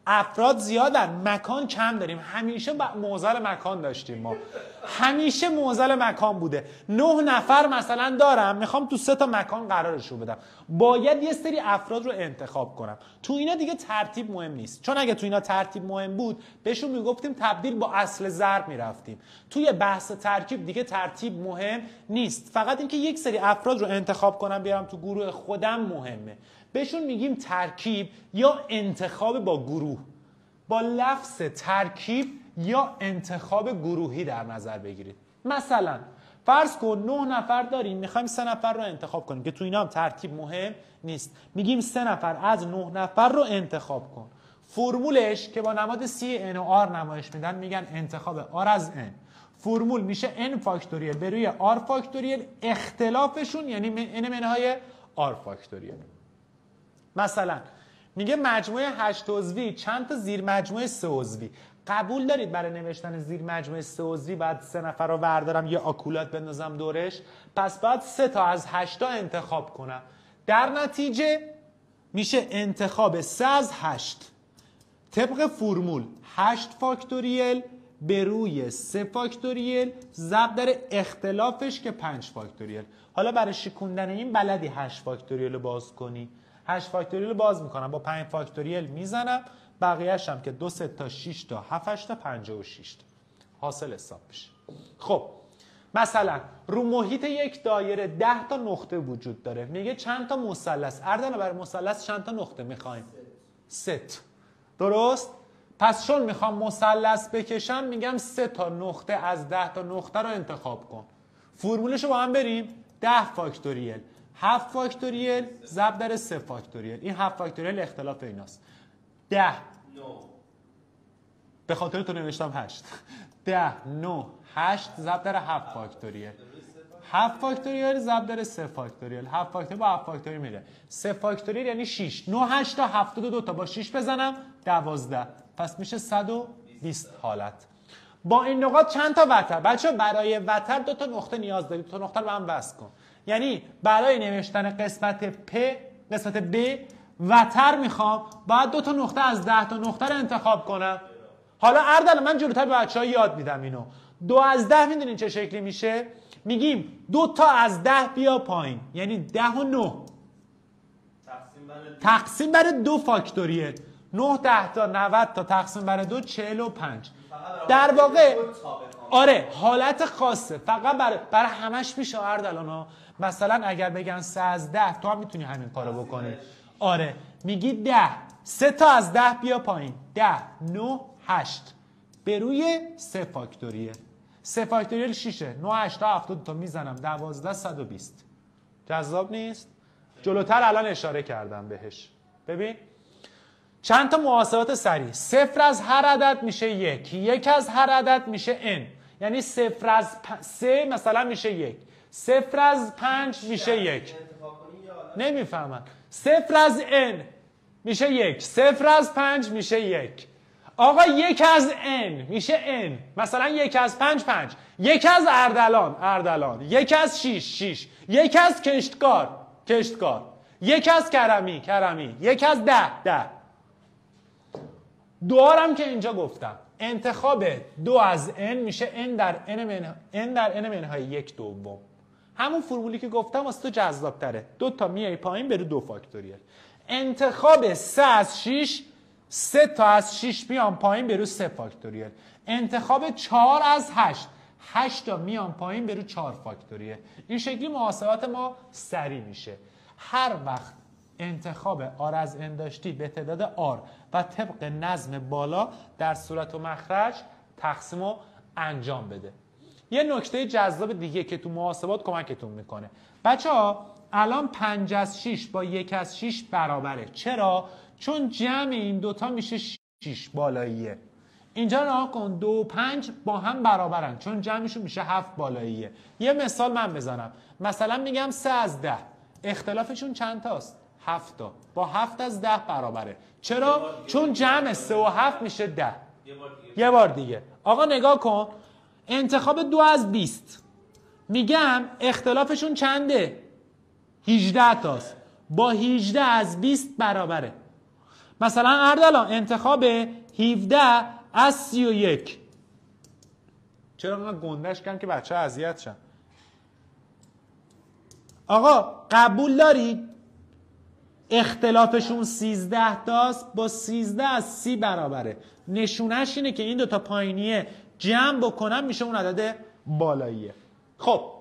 S1: افراد زیادن، مکان کم داریم. همیشه معضل مکان داشتیم ما، همیشه معضل مکان بوده. 9 نفر مثلا دارم، میخوام تو 3 تا مکان قرارشو بدم، باید یه سری افراد رو انتخاب کنم. تو اینا دیگه ترتیب مهم نیست، چون اگه تو اینا ترتیب مهم بود بهشون میگفتیم تبدیل با اصل ضرب میرفتیم. توی بحث ترکیب دیگه ترتیب مهم نیست، فقط اینکه یک سری افراد رو انتخاب کنم بیارم تو گروه خودم مهمه. بهشون میگیم ترکیب یا انتخاب با گروه. با لفظ ترکیب یا انتخاب گروهی در نظر بگیرید. مثلا فرض کن 9 نفر داریم، میخوایم 3 نفر رو انتخاب کنیم که تو اینا هم ترتیب مهم نیست. میگیم 3 نفر از 9 نفر رو انتخاب کن. فرمولش که با نماد C N و R نمایش میدن میگن انتخاب R از N. فرمول میشه N فاکتوریل به روی R فاکتوریل، اختلافشون یعنی N منهای R فاکتوریل. مثلا میگه مجموعه 8 عضوی چند تا زیر مجموعه 3 عضوی. قبول دارید برای نوشتن زیر مجموعه 3 عضوی باید 3 نفر رو بردارم یه آکولات بندازم دورش؟ پس باید 3 تا از 8 تا انتخاب کنم. در نتیجه میشه انتخاب 3 از 8 طبق فرمول 8 فاکتوریل به روی 3 فاکتوریل ضرب در اختلافش که 5 فاکتوریل. حالا برای شکوندن این بلدی 8 فاکتوریل رو باز کنی. 8 فاکتوریل رو باز میکنم با 5 فاکتوریل میزنم، بقیه‌اش هم که 2 3 تا 6 تا 7 8 تا 56 تا حاصل حساب بشه. خب مثلا رو محیط یک دایره 10 تا نقطه وجود داره. میگه چند تا مثلث؟ اردلان برای مثلث چند تا نقطه میخوایم؟ 3. درست؟ پس چون میخوام مثلث بکشم میگم 3 تا نقطه از 10 تا نقطه رو انتخاب کن. فرمولش رو با هم بریم. 10 فاکتوریل 7 فاکتوریل ضرب در 3 فاکتوریل. این 7 فاکتوریل اختلاف ایناست. 10 به خاطر تو نوشتم 8. 10 9 8 ضرب در 7 فاکتوریل. 7 فاکتوریل ضرب در 3 فاکتوریل. 7 فاکتوریل با 7 فاکتوریل میره. 3 فاکتوریل یعنی 6. 9 8 تا 72 تا با 6 بزنم 12. پس میشه 120 حالت. با این نقاط چند تا وتر؟ بچه برای وتر 2 تا نقطه نیاز دارید. 2 تا نقطه رو به هم وصل کن. یعنی برای نوشتن قسمت ب وتر میخوام باید 2 تا نقطه از 10 تا نقطه رو انتخاب کنم. حالا اردلان من جلوتر به بچه‌ها یاد میدم اینو. 2 از 10 میدونین چه شکلی میشه؟ میگیم 2 تا از 10 بیا پایین، یعنی 10 و 9 تقسیم بر 2 فاکتوریل. 9 10 تا 90 تا تقسیم بر 2 45. در واقع آره حالت خاصه، فقط برای همش میشه اردلان ها. مثلا اگر بگن 3 از 10 تو هم میتونی همین کارو بکنی. آره میگی 10 3 تا از 10 بیا پایین. 10 9 8 به روی 3 فاکتوریل. 3 فاکتوریل 6. 9 8 تا 70 تا میزنم 12 120. جذاب نیست؟ جلوتر الان اشاره کردم بهش. ببین چند تا محاسبات سریع. 0 از هر عدد میشه 1. 1 از هر عدد میشه n. یعنی 0 از 3 مثلا میشه 1. 0 از 5 میشه 1. نمیفهمن. 0 از n میشه 1. 0 از 5 میشه 1. آقا 1 از n میشه n. مثلا 1 از 5 5. 1 از اردلان. 1 از 6 1 از کشتکار. 1 از کرمی. 1 از 10. دوارم که اینجا گفتم انتخاب 2 از n میشه n در n منهای 1 دوم. همون فرمولی که گفتم واسه تو جذاب تره. 2 تا میای پایین بری 2 فاکتوریل. انتخاب 3 از 6 3 تا از 6 میام پایین برو 3 فاکتوریل. انتخاب 4 از 8 تا میام پایین برو 4 فاکتوریل. این شکلی محاسبات ما سریع میشه. هر وقت انتخاب R از N داشتی به تعداد R و طبق نظم بالا در صورت و مخرج تقسیم رو انجام بده. یه نکته جذاب دیگه که تو محاسبات کمکتون میکنه. بچه‌ها الان 5 از 6 با 1 از 6 برابره. چرا؟ چون جمع این دوتا میشه 6 بالاییه. اینجا نگاه کن 2 و 5 با هم برابرن چون جمعشون میشه 7 بالاییه. یه مثال من بزنم. مثلا میگم 3 از 10 اختلافشون چند تاست؟ 7 تا. با 7 از 10 برابره. چرا؟ چون جمع 3 و 7 میشه 10. یه بار دیگه. آقا نگاه کن. انتخاب 2 از 20. میگم اختلافشون چنده؟ 18 تاست. با 18 از 20 برابره. مثلا اردلان انتخاب 17 از 31. چرا من گندش کردم که بچه ها اذیت شن؟ آقا قبول دارید اختلافشون 13 تاست، با 13 از 30 برابره. نشونش اینه که این دوتا پایینیه جمع بکنم میشه اون عدد بالاییه. خب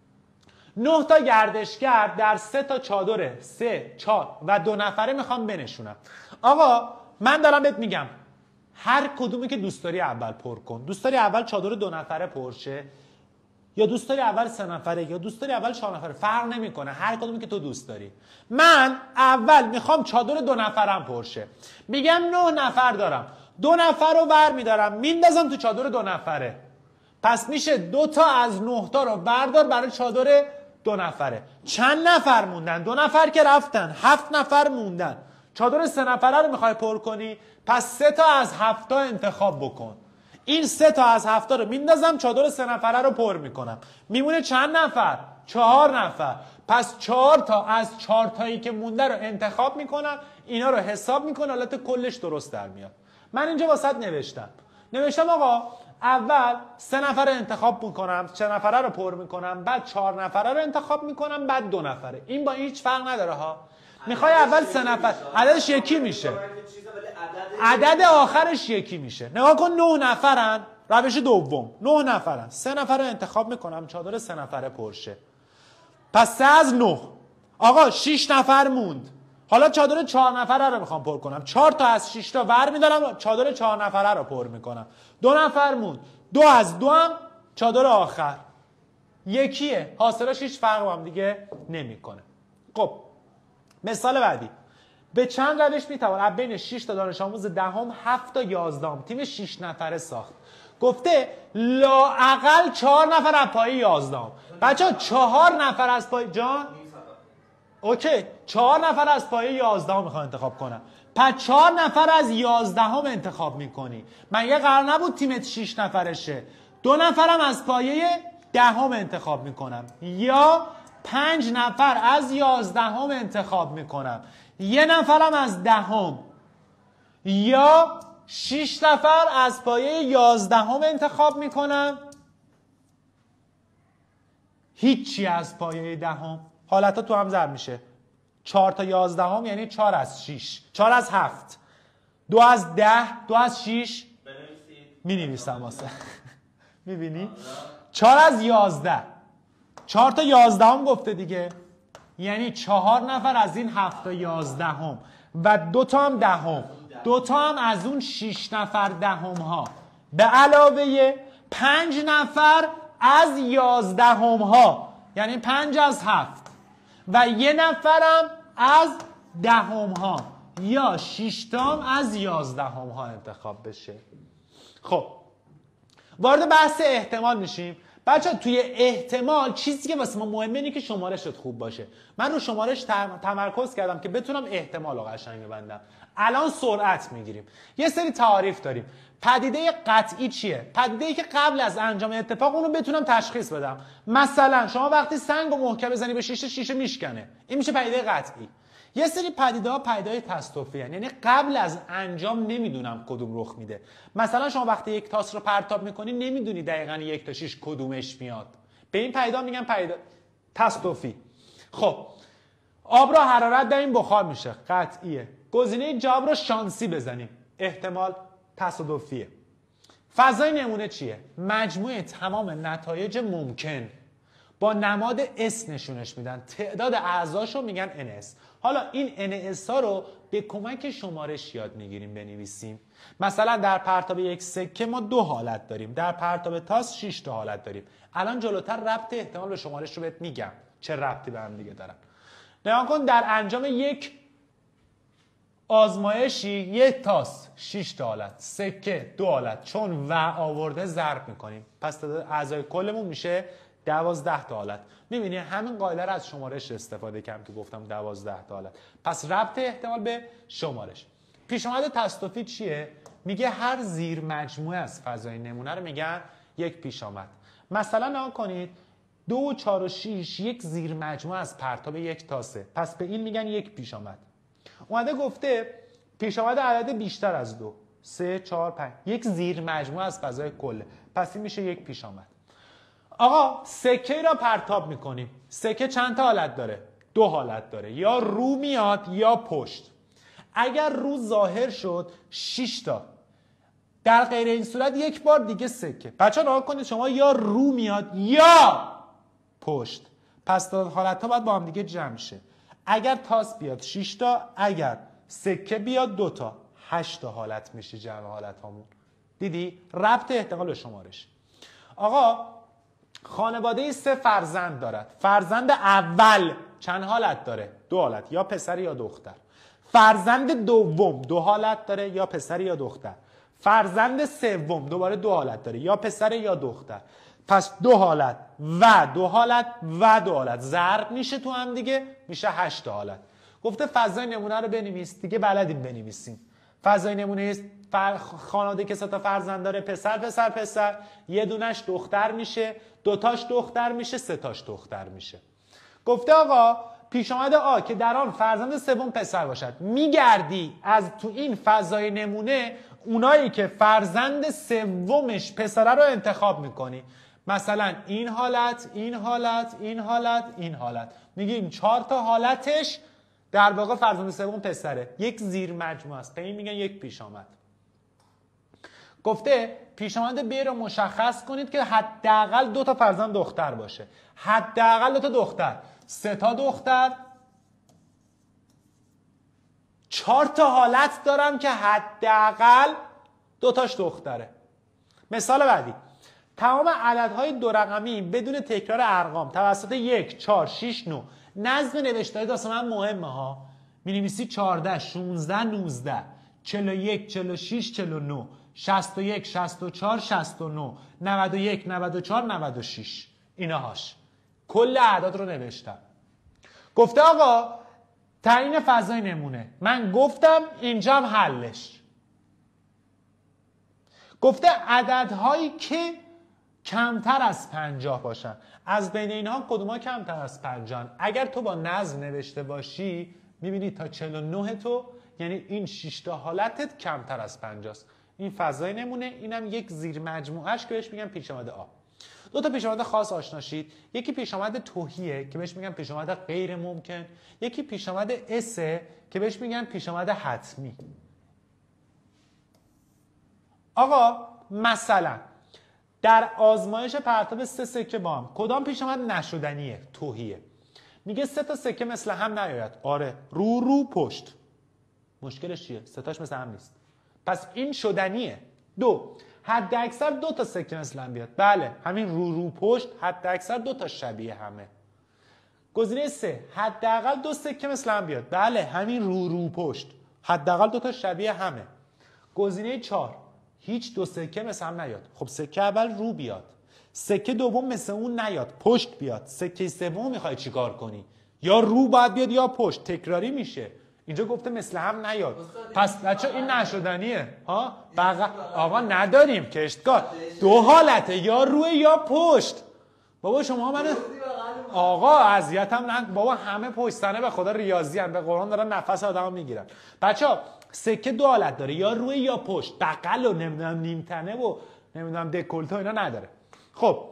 S1: 9 تا گردشگر در 3 تا چادر 3 4 و 2 نفره میخوام بنشونم. آقا من دارم بهت میگم هر کدومی که دوست داری اول پر کن. دوست داری اول چادر 2 نفره پر شه، یا دوست داری اول 3 نفره، یا دوست داری اول 4 نفره، فرق نمیکنه، هر کدومی که تو دوست داری. من اول میخوام چادر 2 نفرم پر شه. میگم 9 نفر دارم، 2 نفر رو ور میدارم میندازم تو چادر 2 نفره. پس میشه 2 تا از 9 تا رو بردار برای چادر 2 نفره. چند نفر موندن؟ 2 نفر که رفتن، 7 نفر موندن. چادر 3 نفره رو میخوای پر کنی، پس 3 تا از 7 تا انتخاب بکن. این 3 تا از 7 تا رو میندازم چادر 3 نفره رو پر میکنم. میمونه چند نفر؟ 4 نفر. پس 4 تا از 4 تایی که مونده رو انتخاب میکنم، اینا رو حساب میکنم، حالت کلش درست در میاد. من اینجا واسط نوشتم آقا اول 3 نفر رو انتخاب میکنم، 3 نفره رو پر میکنم، بعد 4 نفره رو انتخاب میکنم، بعد 2 نفره. این با هیچ فرق نداره ها. میخوای اول 3 نفر، عددش یکی میشه، عدد آخرش یکی میشه. نگاه کن 9 نفرن، روش دوم 9 نفرن، 3 نفر رو انتخاب میکنم چادر 3 نفره پرشه. پس 3 از 9. آقا 6 نفر موند. حالا چادر 4 نفره رو میخوام پر کنم. 4 تا از 6 تا ور میدارم چادر 4 نفره رو پر میکنم. 2 نفر موند. 2 از 2 هم چادر آخر یکیه. حاصلش هیچ فرق با هم دیگه نمیکنه. خب مثال بعدی. به چند روش میتوان از بین 6 تا دانش آموز دهم 7 تا 11 تیم 6 نفره ساخت. گفته لااقل 4 نفر از پای 11. بچه‌ها 4 نفر از پای جان اوکی 4 نفر از پای 11 میخوام انتخاب کنم. پس 4 نفر از 11 انتخاب میکنی. مگه قرار نبود تیمت 6 نفرشه؟ 2 نفرم از پایه 10 انتخاب میکنم، یا 5 نفر از 11 انتخاب میکنم، 1 نفرم از 10، یا 6 نفر از پایه 11 انتخاب میکنم، هیچی از پایه 10. حالتا تو هم ضرب میشه. 4 تا 11 یعنی 4 از 6، 4 از 7، 2 از 10، 2 از 6 می نویسم واسه میبینی؟ 4 از 11، 4 تا 11 گفته دیگه، یعنی 4 نفر از این 7 تا 11 و 2 تا هم 10، 2 تا هم از اون 6 نفر 10 ها، به علاوه 5 نفر از 11 ها، یعنی 5 از 7 و 1 نفرم از 10 ها، یا 6 تا از 11 ها انتخاب بشه. خب وارد بحث احتمال میشیم. بچه توی احتمال چیزی که واسه ما مهمه اینه که شمارشت خوب باشه. من رو شمارش تمرکز کردم که بتونم احتمال رو قشنگ ببندم. الان سرعت میگیریم. یه سری تعاریف داریم. پدیده قطعی چیه؟ پدیده‌ای که قبل از انجام اتفاق اون رو بتونم تشخیص بدم. مثلا شما وقتی سنگ و محکم بزنی به شیشه میشکنه. این میشه پدیده قطعی. یه سری پدیده‌ها پدیده‌های تصادفی هستند، یعنی قبل از انجام نمیدونم کدوم رخ میده. مثلا شما وقتی یک تاس رو پرتاب میکنی نمیدونی دقیقاً 1 تا 6 کدومش میاد. به این پدیده میگن پدیده تصادفی. خب آب را حرارت در این بخار میشه، قطعیه. گزینه جواب رو شانسی بزنیم، احتمال تصادفیه. فضای نمونه چیه؟ مجموعه تمام نتایج ممکن با نماد S نشونش میدن. تعداد اعضاشو میگن NS. حالا این NS ها رو به کمک شمارش یاد میگیریم بنویسیم. مثلا در پرتاب یک سکه ما 2 حالت داریم، در پرتاب تاس 6 تا حالت داریم. الان جلوتر ربط احتمال به شمارش رو بهت میگم چه ربطی به هم دیگه دارن. نگاه کن در انجام یک آزمایشی یک تاس 6 تا حالت، سکه 2 حالت، چون و آورده ضرب میکنیم، پس اعضای کلمون میشه 12 تا حالت. میبینی همین قاعده رو از شمارش استفاده کردم که گفتم 12 تا حالت. پس ربط احتمال به شمارش. پیشامد تصادفی چیه؟ میگه هر زیر مجموعه از فضای نمونه رو میگن یک پیشامد. مثلا نگاه کنید 2 4 و 6 یک زیر مجموعه از پرتاب یک تاسه، پس به این میگن یک پیشامد. اومده گفته پیش آمد عدد بیشتر از 2 3 4 5 یک زیر مجموعه از فضای کله، پس این میشه یک پیش آمد. آقا سکه را پرتاب میکنیم. سکه چند تا حالت داره؟ 2 حالت داره، یا رو میاد یا پشت. اگر رو ظاهر شد 6 تا، در غیر این صورت یک بار دیگه سکه. بچه‌ها نگاه کنید، شما یا رو میاد یا پشت، پس تا حالت ها باید با هم دیگه جمع شه. اگر تاس بیاد 6 تا، اگر سکه بیاد 2 تا، 8 تا حالت میشه جمع حالت هامون. دیدی؟ ربط احتمال به شمارش. آقا خانواده 3 فرزند دارد. فرزند اول چند حالت داره؟ 2 حالت، یا پسر یا دختر. فرزند دوم 2 حالت داره، یا پسر یا دختر. فرزند سوم دوباره 2 حالت داره، یا پسر یا دختر. پس 2 حالت و 2 حالت و 2 حالت ضرب میشه تو هم دیگه، میشه 8 حالت. گفته فضای نمونه رو بنویس. دیگه بلدیم بنویسیم. فضای نمونه خانواده که 3 تا فرزند داره، پسر پسر پسر، یه دونش دختر میشه، 2 تاش دختر میشه، 3 تاش دختر میشه. گفته آقا پیش آمد آ که در آن فرزند سوم پسر باشد، میگردی از تو این فضای نمونه اونایی که فرزند سومش پسره رو انتخاب میکنی. مثلا این حالت، این حالت، این حالت، این حالت. میگیم 4 تا حالتش در واقع فرزند سوم پسره، یک زیر مجموعه است. به این میگن یک پیش آمد. گفته پیش آمد ب رو مشخص کنید که حداقل 2 تا فرزند دختر باشه. حداقل 2 تا دختر، 3 تا دختر، 4 تا حالت دارم که حداقل 2 تاش دختره. مثال بعدی، تمام عددهای 2 رقمی بدون تکرار ارقام توسط 1 4 6 9. نظم نوشتاری واسه من مهمه ها. می‌نویسی 14 16 19 41 46 49 61 64 69 91 94 96. ایناهاش کل اعداد رو نوشتم. گفته آقا تعیین فضای نمونه. من گفتم اینجا هم حلش. گفته عددهایی که کمتر از 50 باشن. از بین اینها کدومها کمتر از 50؟ اگر تو با نظم نوشته باشی میبینی تا 49 تو، یعنی این 6 تا حالتت کمتر از 50 است. این فضای نمونه. اینم یک زیر مجموعهش که بهش میگن پیش آمد آ. 2 تا پیش آمد خاص آشنا شید. یکی پیش آمد توهیه که بهش میگن پیش آمد غیر ممکن. یکی پیش آمد اسه که بهش میگن پیش آمد حتمی. آقا مثلا در آزمایش پرتاب 3 سکه با هم کدام پیش آمد نشدنیه؟ توهیه. میگه 3 تا سکه مثل هم نیاید. آره، رو پشت. مشکلش چیه؟ 3 تاش مثل هم نیست. پس این شدنیه. 2 حد اکثر 2 تا سکه مثل هم بیاد. بله، همین رو پشت حد اکثر 2 تا شبیه همه. گزینه 3 حداقل 2 سکه مثل هم بیاد. بله، همین رو پشت حداقل 2 تا شبیه همه. گزینه 4 هیچ 2 سکه مثل هم نیاد. خب سکه اول رو بیاد، سکه دوم مثل اون نیاد، پشت بیاد. سکه سوم میخوای چیکار کنی؟ یا رو باید بیاد یا پشت. تکراری میشه. اینجا گفته مثل هم نیاد. پس بچه این نشدنیه ها. آقا نداریم کشتگاه. 2 حالته، یا روی یا پشت. بابا شما من آقا اذیتم نه بابا. همه پشت سنه به خدا ریاضی ان، به قرآن دارن نفس آدمو میگیرن. بچه‌ها سکه 2 حالت داره، یا روی یا پشت. بغل و نمیدونم نیم تنه و نمیدونم دکولته اینا نداره. خب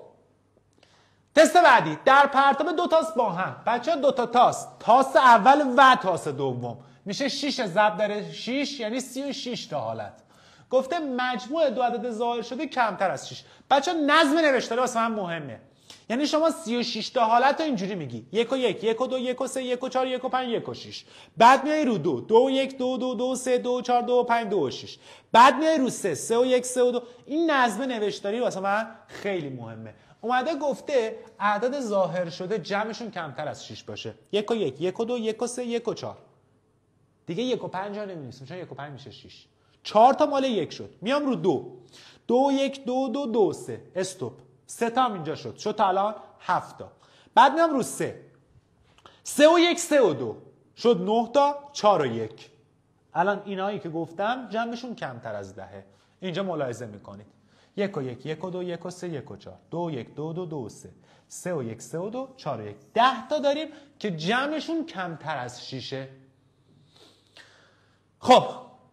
S1: تست بعدی، در پرتاب 2 تاس با هم. بچه‌ها 2 تا تاس اول و تاس دوم میشه 6 ضرب در 6 یعنی 36 تا حالت. گفته مجموع 2 عدد ظاهر شده کمتر از 6. بچه‌ها نظم نوشتاری واسه من مهمه. یعنی شما 36 تا حالت رو اینجوری میگی: 1 و 1 1 و 2 1 و 3 1 و 4 1 و 5 1 و 6. بعد میای رو 2 2 و 1 2 2 2 3 2 4 2 5 2 و 6. بعد میای رو 3 3 و 1 3 و 2. این نظم نوشتاری واسه من خیلی مهمه. اومده گفته اعداد ظاهر شده جمعشون کمتر از 6 باشه. 1 و 1 1 و 2 1 و 3 1 و 4. دیگه 1 و 5 ها نمی‌نویسیم چون 1 و 5 میشه 6. 4 تا مال 1 شد. میام رو 2 2 و 1 2 2 2 3 استاپ. 3 تا هم اینجا شد تا الان 7 تا. بعد میام رو 3 3 و 1 3 و 2 شد 9 تا 4 و 1. الان اینایی که گفتم جمعشون کمتر از 10. اینجا ملاحظه میکنید 1 و 1 1 و 2 1 و 3 1 و 4 2 و 1 2 2 2 و 3 3 و 1 3 و 2 4 و 1. 10 تا داریم که جمعشون کمتر از 6. خب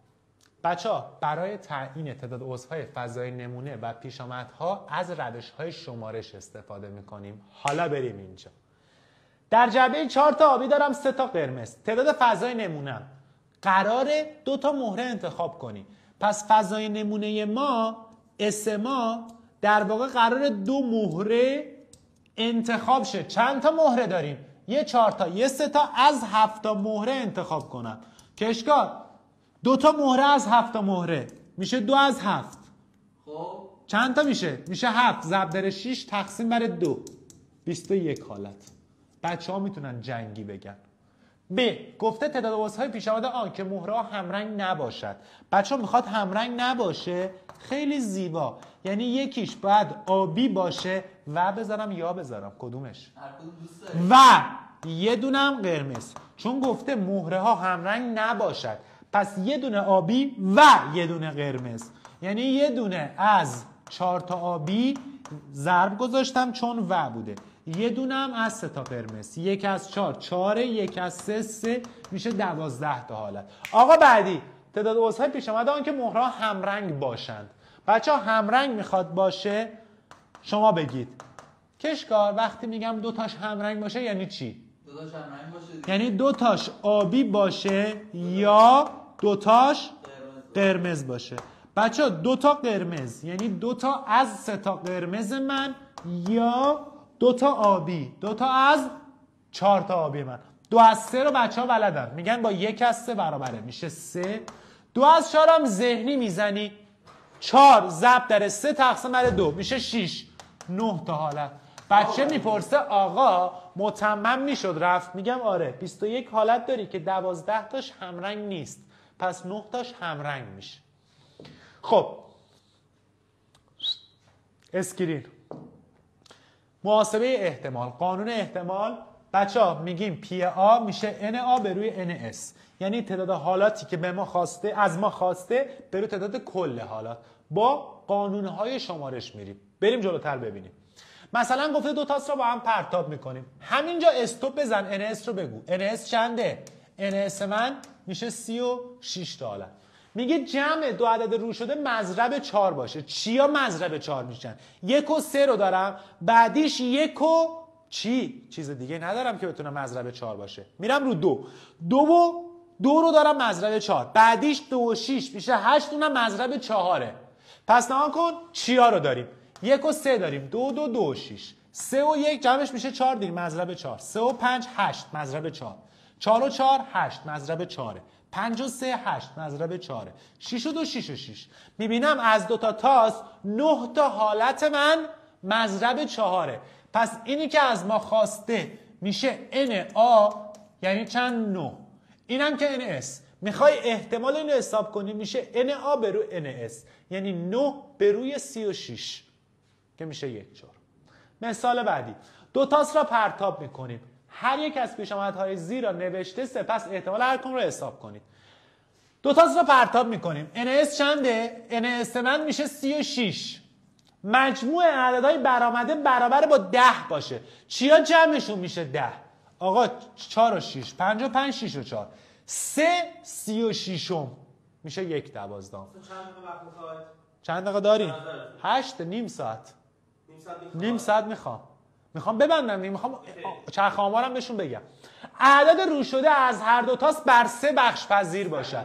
S1: بچه‌ها برای تعیین تعداد عضوهای فضای نمونه و پیشامدها از روش‌های شمارش استفاده می‌کنیم. حالا بریم اینجا. در جعبه 4 تا آبی دارم 3 تا قرمز. تعداد فضای نمونه‌ام. قراره 2 تا مهره انتخاب کنی. پس فضای نمونه ما ما در واقع قراره 2 مهره انتخاب شه. چند تا مهره داریم؟ یه 4 تا، یه 3 تا از 7 تا مهره انتخاب کنم. که اشکال 2 تا مهره از 7 تا مهره میشه 2 از 7.
S2: خب
S1: چند تا میشه؟ میشه 7 ضرب در 6 تقسیم بر 2. 21 حالت. بچه‌ها میتونن جنگی بگن. ب. گفته تعداد عضوهای پیش آمده آن که مهره‌ها همرنگ نباشد. بچه‌ها میخواد همرنگ نباشه، خیلی زیبا. یعنی یکیش باید آبی باشه و بذارم یا بذارم کدومش؟
S2: هر کدوم دوست داری.
S1: و یه دونم قرمز. چون گفته مهره‌ها همرنگ نباشد. پس یه دونه آبی و یه دونه قرمز. یعنی یه دونه از 4 تا آبی ضرب گذاشتم چون و بوده. یه دونم از 3 تا قرمز. 1 از 4 4، 1 از 3 3 میشه 12 تا حالت. آقا بعدی تعداد عضوهای پیش آمده آن که مهره‌ها همرنگ باشند. بچه‌ها همرنگ میخواد باشه، شما بگید. کشکار وقتی میگم 2 تاش همرنگ باشه یعنی چی؟
S2: 2 تاش همرنگ باشه دیگه.
S1: یعنی 2 تاش آبی باشه یا 2 تاش قرمز باشه. بچه‌ها 2 تا قرمز یعنی 2 تا از 3 تا قرمز من یا 2 تا آبی 2 تا از 4 تا آبی من. 2 از 3 رو بچه‌ها بلدن، میگن با 1 از 3 برابره میشه 3. 2 از 4 هم ذهنی میزنی، 4 ضرب در 3 تقسیم بر 2 میشه 6. 9 تا حالت. بچه میپرسه آقا متمم میشد رفت؟ میگم آره. 21 حالت داری که 12 تاش همرنگ نیست، پس 9 تاش همرنگ میشه. خب اسکرین محاسبه احتمال. قانون احتمال بچه‌ها میگیم پی آ میشه ان آ به روی ان اس، یعنی تعداد حالاتی که به ما خواسته از ما خواسته به روی تعداد کل حالات. با قانونهای شمارش میریم. بریم جلوتر ببینیم. مثلا گفته 2 تاست رو با هم پرتاب میکنیم. همینجا استوب بزن، ان اس رو بگو. ان اس چنده؟ ان اس من میشه 36 تا حالت. میگه جمع 2 عدد رو شده مضرب 4 باشه. چیا مضرب 4 میشن؟ 1 و 3 رو دارم، بعدیش 1 و چی؟ چیز دیگه ندارم که بتونه مضرب 4 باشه. میرم رو 2 رو دارم مضرب 4، بعدیش 2 و 6 میشه 8، اونم مضرب 4. پس نگاه کن چیا رو داریم؟ 1 و 3 داریم، 2 2 2 و 6. 3 و 1 جمعش میشه 4 دیگه مضرب 4. 3 و 5 8 مضرب 4. 4 و 4 8 مضرب 4. 5 و 3 8 مضرب 4. 6 و 2 6 و 6. میبینم از 2 تا تاست 9 تا حالت من مضرب 4. پس اینی که از ما خواسته میشه ان آ یعنی چند؟ 9. اینم که ان اس. میخوای احتمال اینو حساب کنی میشه ان آ به روی ان اس یعنی 9 به روی 36 که میشه 1/4. مثال بعدی 2 تاست را پرتاب میکنیم. هر یک از پیشامدهای زیرا نوشته سپس احتمال هر کدوم رو حساب کنید. 2 تاست را پرتاب میکنیم. ان اس چنده؟ ان اس من میشه 36. مجموع عددهای برآمده برابر با 10 باشه. چیا جمعشون میشه 10؟ آقا 4 و 6 5 و 5 6 و 4 3 36 میشه 1/12.
S3: چند دقیقه وقت میخواد؟
S1: چند دقیقه داری؟ 8 نیم ساعت. نیم ساعت میخوام ببندم، میخوام چرخ آمارم بهشون بگم. عدد رو شده از هر 2 تاست بر 3 بخش پذیر باشد.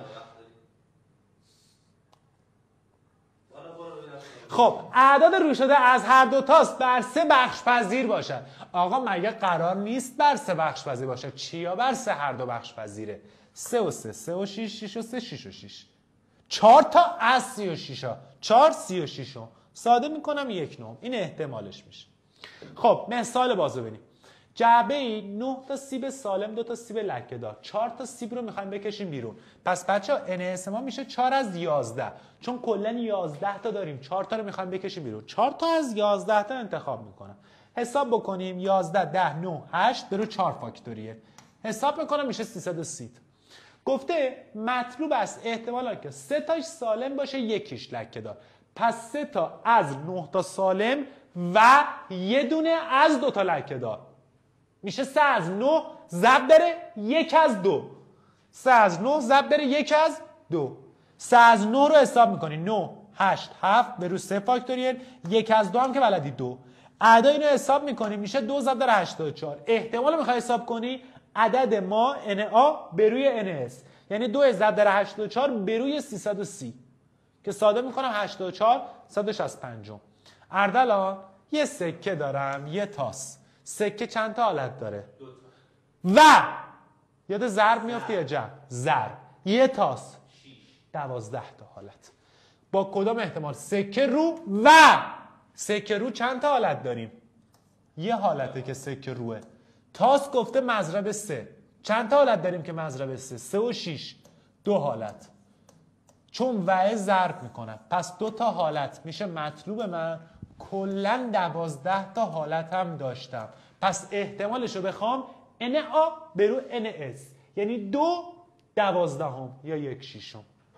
S1: خب اعداد رو شده از هر 2 تاست بر 3 بخش پذیر باشد. آقا مگه قرار نیست بر 3 بخش پذیر باشد؟ چیا بر 3 هر 2 بخش پذیره؟ 3 و 3 3 و 6 6 و 3 6 و 6. 4 تا از 36 ها 4 36 ساده میکنم 1/9. این احتمالش میشه. خب مثال بازو ببینیم. جعبه ای 9 تا سیب سالم 2 تا سیب لکه دار. 4 تا سیب رو میخوایم بکشیم بیرون. پس بچه‌ها ان اس ما میشه 4 از 11 چون کلا 11 تا داریم. 4 تا رو میخوایم بکشیم بیرون. 4 تا از 11 تا انتخاب میکنم. حساب بکنیم 11 10 9 8 به رو 4 فاکتوریه. حساب میکنم میشه 330. گفته مطلوب است احتمالاً که 3 تاش سالم باشه یکیش لکه دار. پس 3 تا از 9 تا سالم و یه دونه از 2 تا لکه دار. میشه 3 از 9 ضرب بره 1 از 2. 3 از 9 ضرب بره 1 از 2. 3 از 9 رو حساب میکنی 9 8 7 به رو 3 فاکتوریل 1 از 2 هم که بلدی 2 اعداد اینو حساب میکنی میشه 2 ضرب در 84 احتمال میخوای حساب کنی عدد ما NA به روی NS یعنی 2 ضرب در 84 به روی 330 که ساده میکنم 84 165 اردلان یه سکه دارم یه تاس سکه چند تا حالت داره و یاد ضرب میافتی یا جمع ضرب یه تاس 12 تا حالت با کدام احتمال سکه رو و سکه رو چند تا حالت داریم یه حالته که سکه روه تاس گفته مضرب 3 چند تا حالت داریم که مضرب 3 3 و 6 2 حالت چون وعه ضرب میکنم پس 2 تا حالت میشه مطلوب من کلا 12 تا حالت هم داشتم پس احتمالش رو بخوام NA به رو NS یعنی 2 12 یا 1 6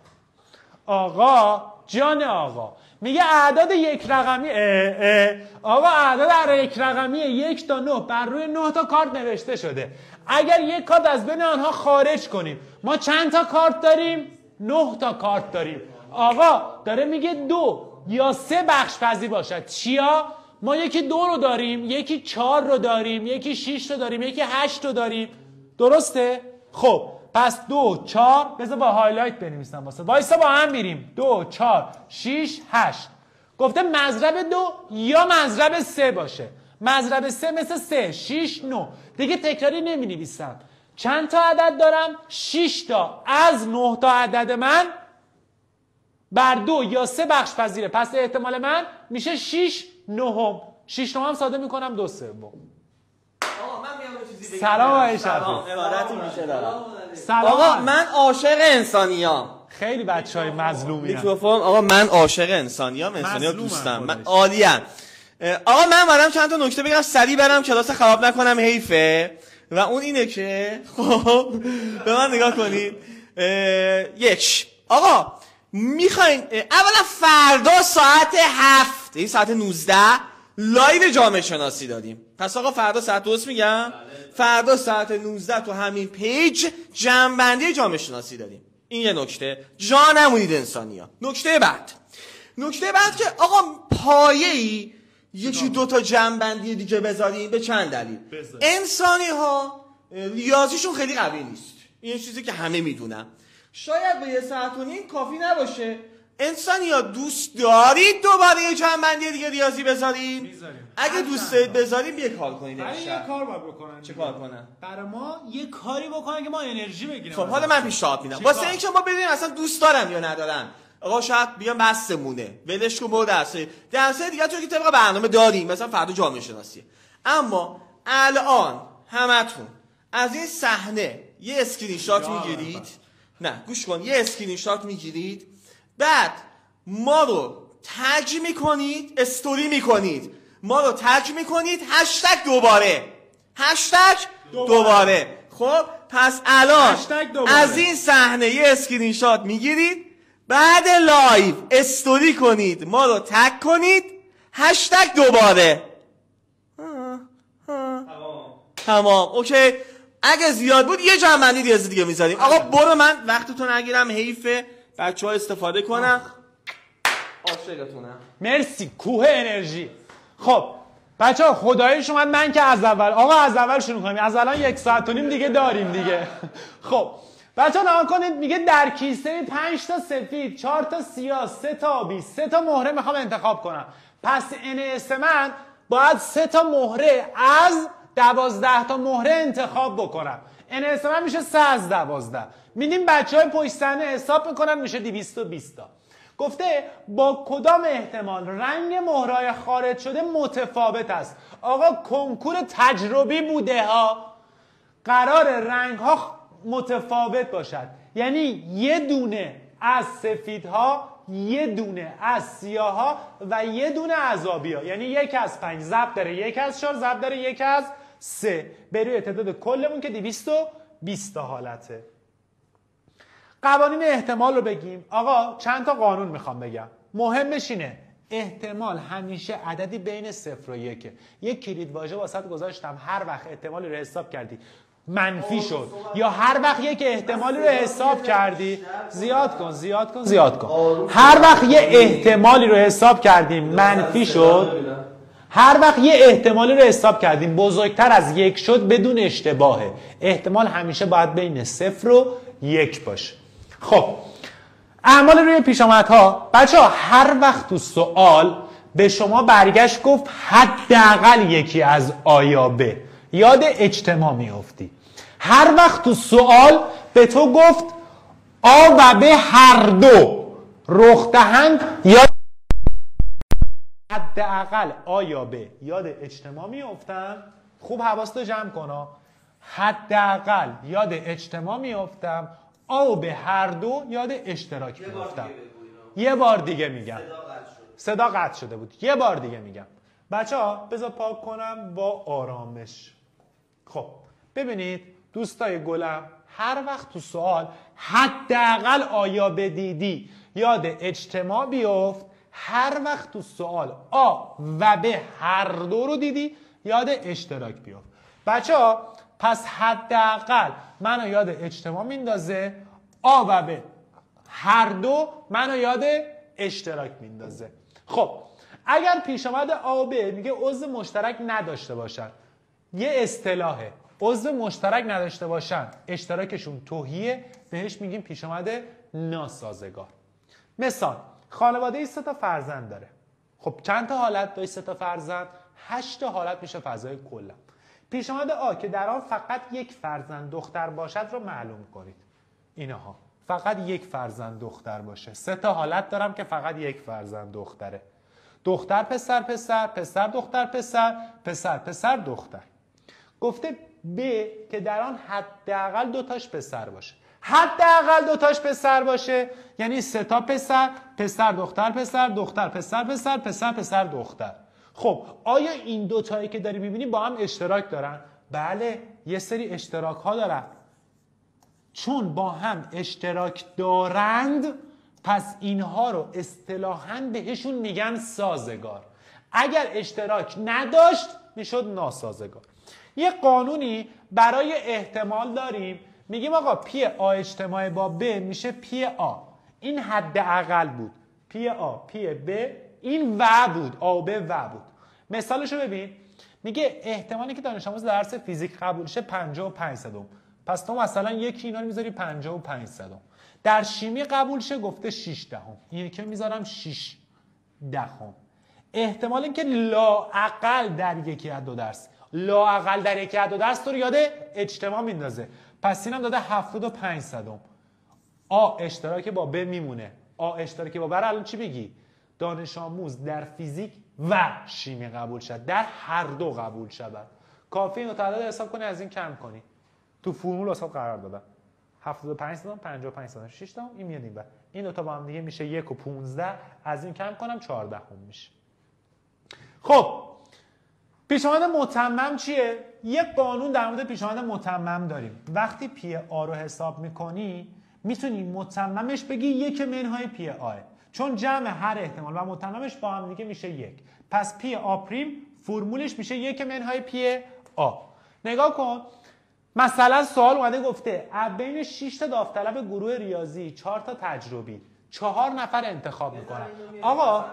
S1: آقا جان آقا میگه اعداد یک رقمی آقا اعداد یک رقمی 1 تا 9 بر روی 9 تا کارت نوشته شده اگر یک کارت از بین آنها خارج کنیم ما چند تا کارت داریم 9 تا کارت داریم آقا داره میگه 2 یا 3 بخش پذیر باشد چیا ما یکی 2 رو داریم یکی 4 رو داریم یکی 6 رو داریم یکی 8 رو داریم درسته خب پس 2 4 بذار با هایلایت بنویسم واسه وایسا با هم میریم 2 4 6 8 گفته مضرب 2 یا مضرب 3 باشه مضرب 3 مثل 3 6 9 دیگه تکراری نمی نویسم چند تا عدد دارم 6 تا از 9 تا عدد من بر 2 یا 3 بخش پذیره پس احتمال من میشه 6 9 6 9 هم ساده میکنم 2 3 سلام آقای شفیع
S4: عبارتی میشه دارم
S1: سلام
S4: آقا من عاشق انسانیام
S1: خیلی بچهای مظلومی
S4: میکروفون آقا من عاشق انسانیام دوستم من عالیم آقا من برام چند تا نکته بگم سریع برم کلاس خراب نکنم حیفه و اون اینه که خب به من نگاه کنید یک آقا میخواین اولا فردا ساعت 7 این ساعت 19 لایو جامعه شناسی داریم پس آقا فردا ساعت درست میگم فردا ساعت 19 تو همین پیج جمع‌بندی جامعه شناسی داریم این یه نکته جا نمونید انسانیا نکته بعد که آقا پایه‌ای یکی 2 تا جمع‌بندی دیگه بذاریم به چند دلیل انسانی ها ریاضیشون خیلی قوی نیست این چیزی که همه میدونن شاید به 1.5 ساعت کافی نباشه انسانی ها دوست دارید دوباره یه جمع‌بندی دیگه ریاضی بذاریم اگه دوست دارید بذاریم یه کار کنید
S1: یه کار باید بکنن
S4: چه کار کنن
S1: برای ما یه کاری بکنن که ما انرژی بگیریم
S4: خب حالا من پیشنهاد میدم واسه اینکه ما ببینیم اصلا دوست دارن یا ندارن آقا شاید بیان بسمونه ولش کن برو درسای دیگه تو که طبق برنامه داریم مثلا فردا جامعه شناسی اما الان همتون از این صحنه یه اسکرین شات میگیرید نه گوش کن یه اسکرین شات میگیرید بعد ما رو تگ میکنید استوری میکنید ما رو تگ میکنید هشتگ دوباره خب پس الان از این صحنه یه اسکرین شات میگیرید بعد لایو استوری کنید ما رو تگ کنید هشتگ دوباره تمام اوکی اگه زیاد بود یه جمع‌بندی ریاضی دیگه میذاریم آقا برو من وقتتون نگیرم حیفه بچه‌ها استفاده کنم عاشقتونم
S1: مرسی کوه انرژی خب بچه‌ها خداییش اومد من که از اول شروع کنیم از الان 1.5 ساعت دیگه داریم دیگه خب بچه‌ها نگاه کنید میگه در کیسه 5 تا سفید 4 تا سیاه 3 تا آبی 3 تا مهره میخوام انتخاب کنم پس NS من باید 3 تا مهره از 12 تا مهره انتخاب بکنم NS من میشه 3 از 12 میدیم بچهای پشت صحنه حساب میکنن میشه 220 تا گفته با کدام احتمال رنگ مهرهای خارج شده متفاوت است آقا کنکور تجربی بوده ها قرار رنگ ها متفاوت باشد یعنی یه دونه از سفیدها یه دونه از سیاها و یه دونه از آبی‌ها یعنی 1 از 5 ضرب داره 1 از 4 ضرب داره 1 از 3 بروی تعداد کلمون که 220 تا حالته قوانین احتمال رو بگیم آقا چند تا قانون میخوام بگم مهمش اینه احتمال همیشه عددی بین 0 و 1 یک کلید واژه واسط گذاشتم هر وقت احتمالی رو حساب کردی منفی شد، یا هر وقت یک احتمالی رو حساب کردی زیاد کن هر وقت یه احتمالی رو حساب کردیم منفی شد، هر وقت یه احتمالی رو حساب کردیم بزرگتر از 1 شد بدون اشتباهه. احتمال همیشه باید بین 0 و 1 باشه. خب اعمال روی پیشامدها بچه‌ها، هر وقت تو سوال به شما برگشت گفت حداقل یکی از آ یا ب، یاد اجتماع میافتی. هر وقت تو سوال به تو گفت آ و ب هر دو رخ دهند، یا حداقل آ یا ب، یاد اجتماع میافتم. خوب حواست جمع کن. حداقل یاد اجتماع میافتم، آ و ب هر دو یاد اشتراک میافتم. یه بار دیگه میگم. صدا قطع شده بود. یه بار دیگه میگم. بچه‌ها بذار پاک کنم با آرامش. خب ببینید دوستای گلم، هر وقت تو سوال حداقل آیا بدیدی یاد اجتماع بیفت، هر وقت تو سوال آ و ب هر دو رو دیدی یاد اشتراک بیفت. بچه‌ها پس حداقل منو یاد اجتماع میندازه، آ و ب هر دو منو یاد اشتراک میندازه. خب اگر پیش آمد آ و ب میگه عضو مشترک نداشته باشن، یه اصطلاحه، عضو مشترک نداشته باشن اشتراکشون تهیه، بهش میگیم پیش آمده ناسازگار. مثال خانواده 3 تا فرزند داره. خب چند تا حالت داره 3 تا فرزند؟ 8 تا حالت میشه فضای کلا. پیش آمد آ که در آن فقط یک فرزند دختر باشد رو معلوم کنید. اینها فقط یک فرزند دختر باشه. 3 تا حالت دارم که فقط یک فرزند دختره. دختر پسر پسر، پسر دختر پسر، پسر پسر دختر. گفته ب که در آن حداقل 2 تاش پسر باشه. حداقل 2 تاش پسر باشه یعنی 3 تا پسر، پسر دختر پسر، دختر پسر پسر، پسر پسر دختر. خب آیا این 2 تایی که داری میبینی با هم اشتراک دارن؟ بله، یه سری اشتراک ها دارن. چون با هم اشتراک دارند پس اینها رو اصطلاحاً بهشون میگن سازگار. اگر اشتراک نداشت میشد ناسازگار. یه قانونی برای احتمال داریم، میگیم آقا پی آ اجتماع با ب میشه پی آ. این حداقل بود. پی آ پی ب این و بود، آ و ب و بود. مثالشو ببین، میگه احتمالی که دانش آموز درس فیزیک قبول شه 55 صدم. پس تو مثلا یکی اینا رو میذاری 55 صدم. در شیمی قبول شه گفته 6 دهم. این یکی میذارم 6 دهم. احتمال اینکه لااقل در یکی از 2 درس، لااقل در یکی از 2 درس تو رو یاد اجتماع میندازه. پس اینم داده 75 صدم. آ اشتراک با ب میمونه. آ اشتراک با ب الان چی بگی؟ دانش آموز در فیزیک و شیمی قبول شد، در هر دو قبول شود. کافی اینو تعداد حساب کنی، از این کم کنی. تو فرمول حساب قرار دادم. 75 صدم، 55 صدم، 6 تا این میاد این. این دو تا با هم دیگه میشه 1 و 15. از این کم کنم 14 میشه. خب پیشامد متمم چیه؟ یک قانون در مورد پیشامد متمم داریم. وقتی پی آ رو حساب میکنی میتونی متممش بگی 1 منهای پی آ، چون جمع هر احتمال و متممش با هم دیگه میشه 1. پس پی آ پریم فرمولش میشه 1 منهای پی آ. نگاه کن، مثلا سوال اومده گفته بین 6 تا داوطلب گروه ریاضی 4 تا تجربی 4 نفر انتخاب میکنن. آقا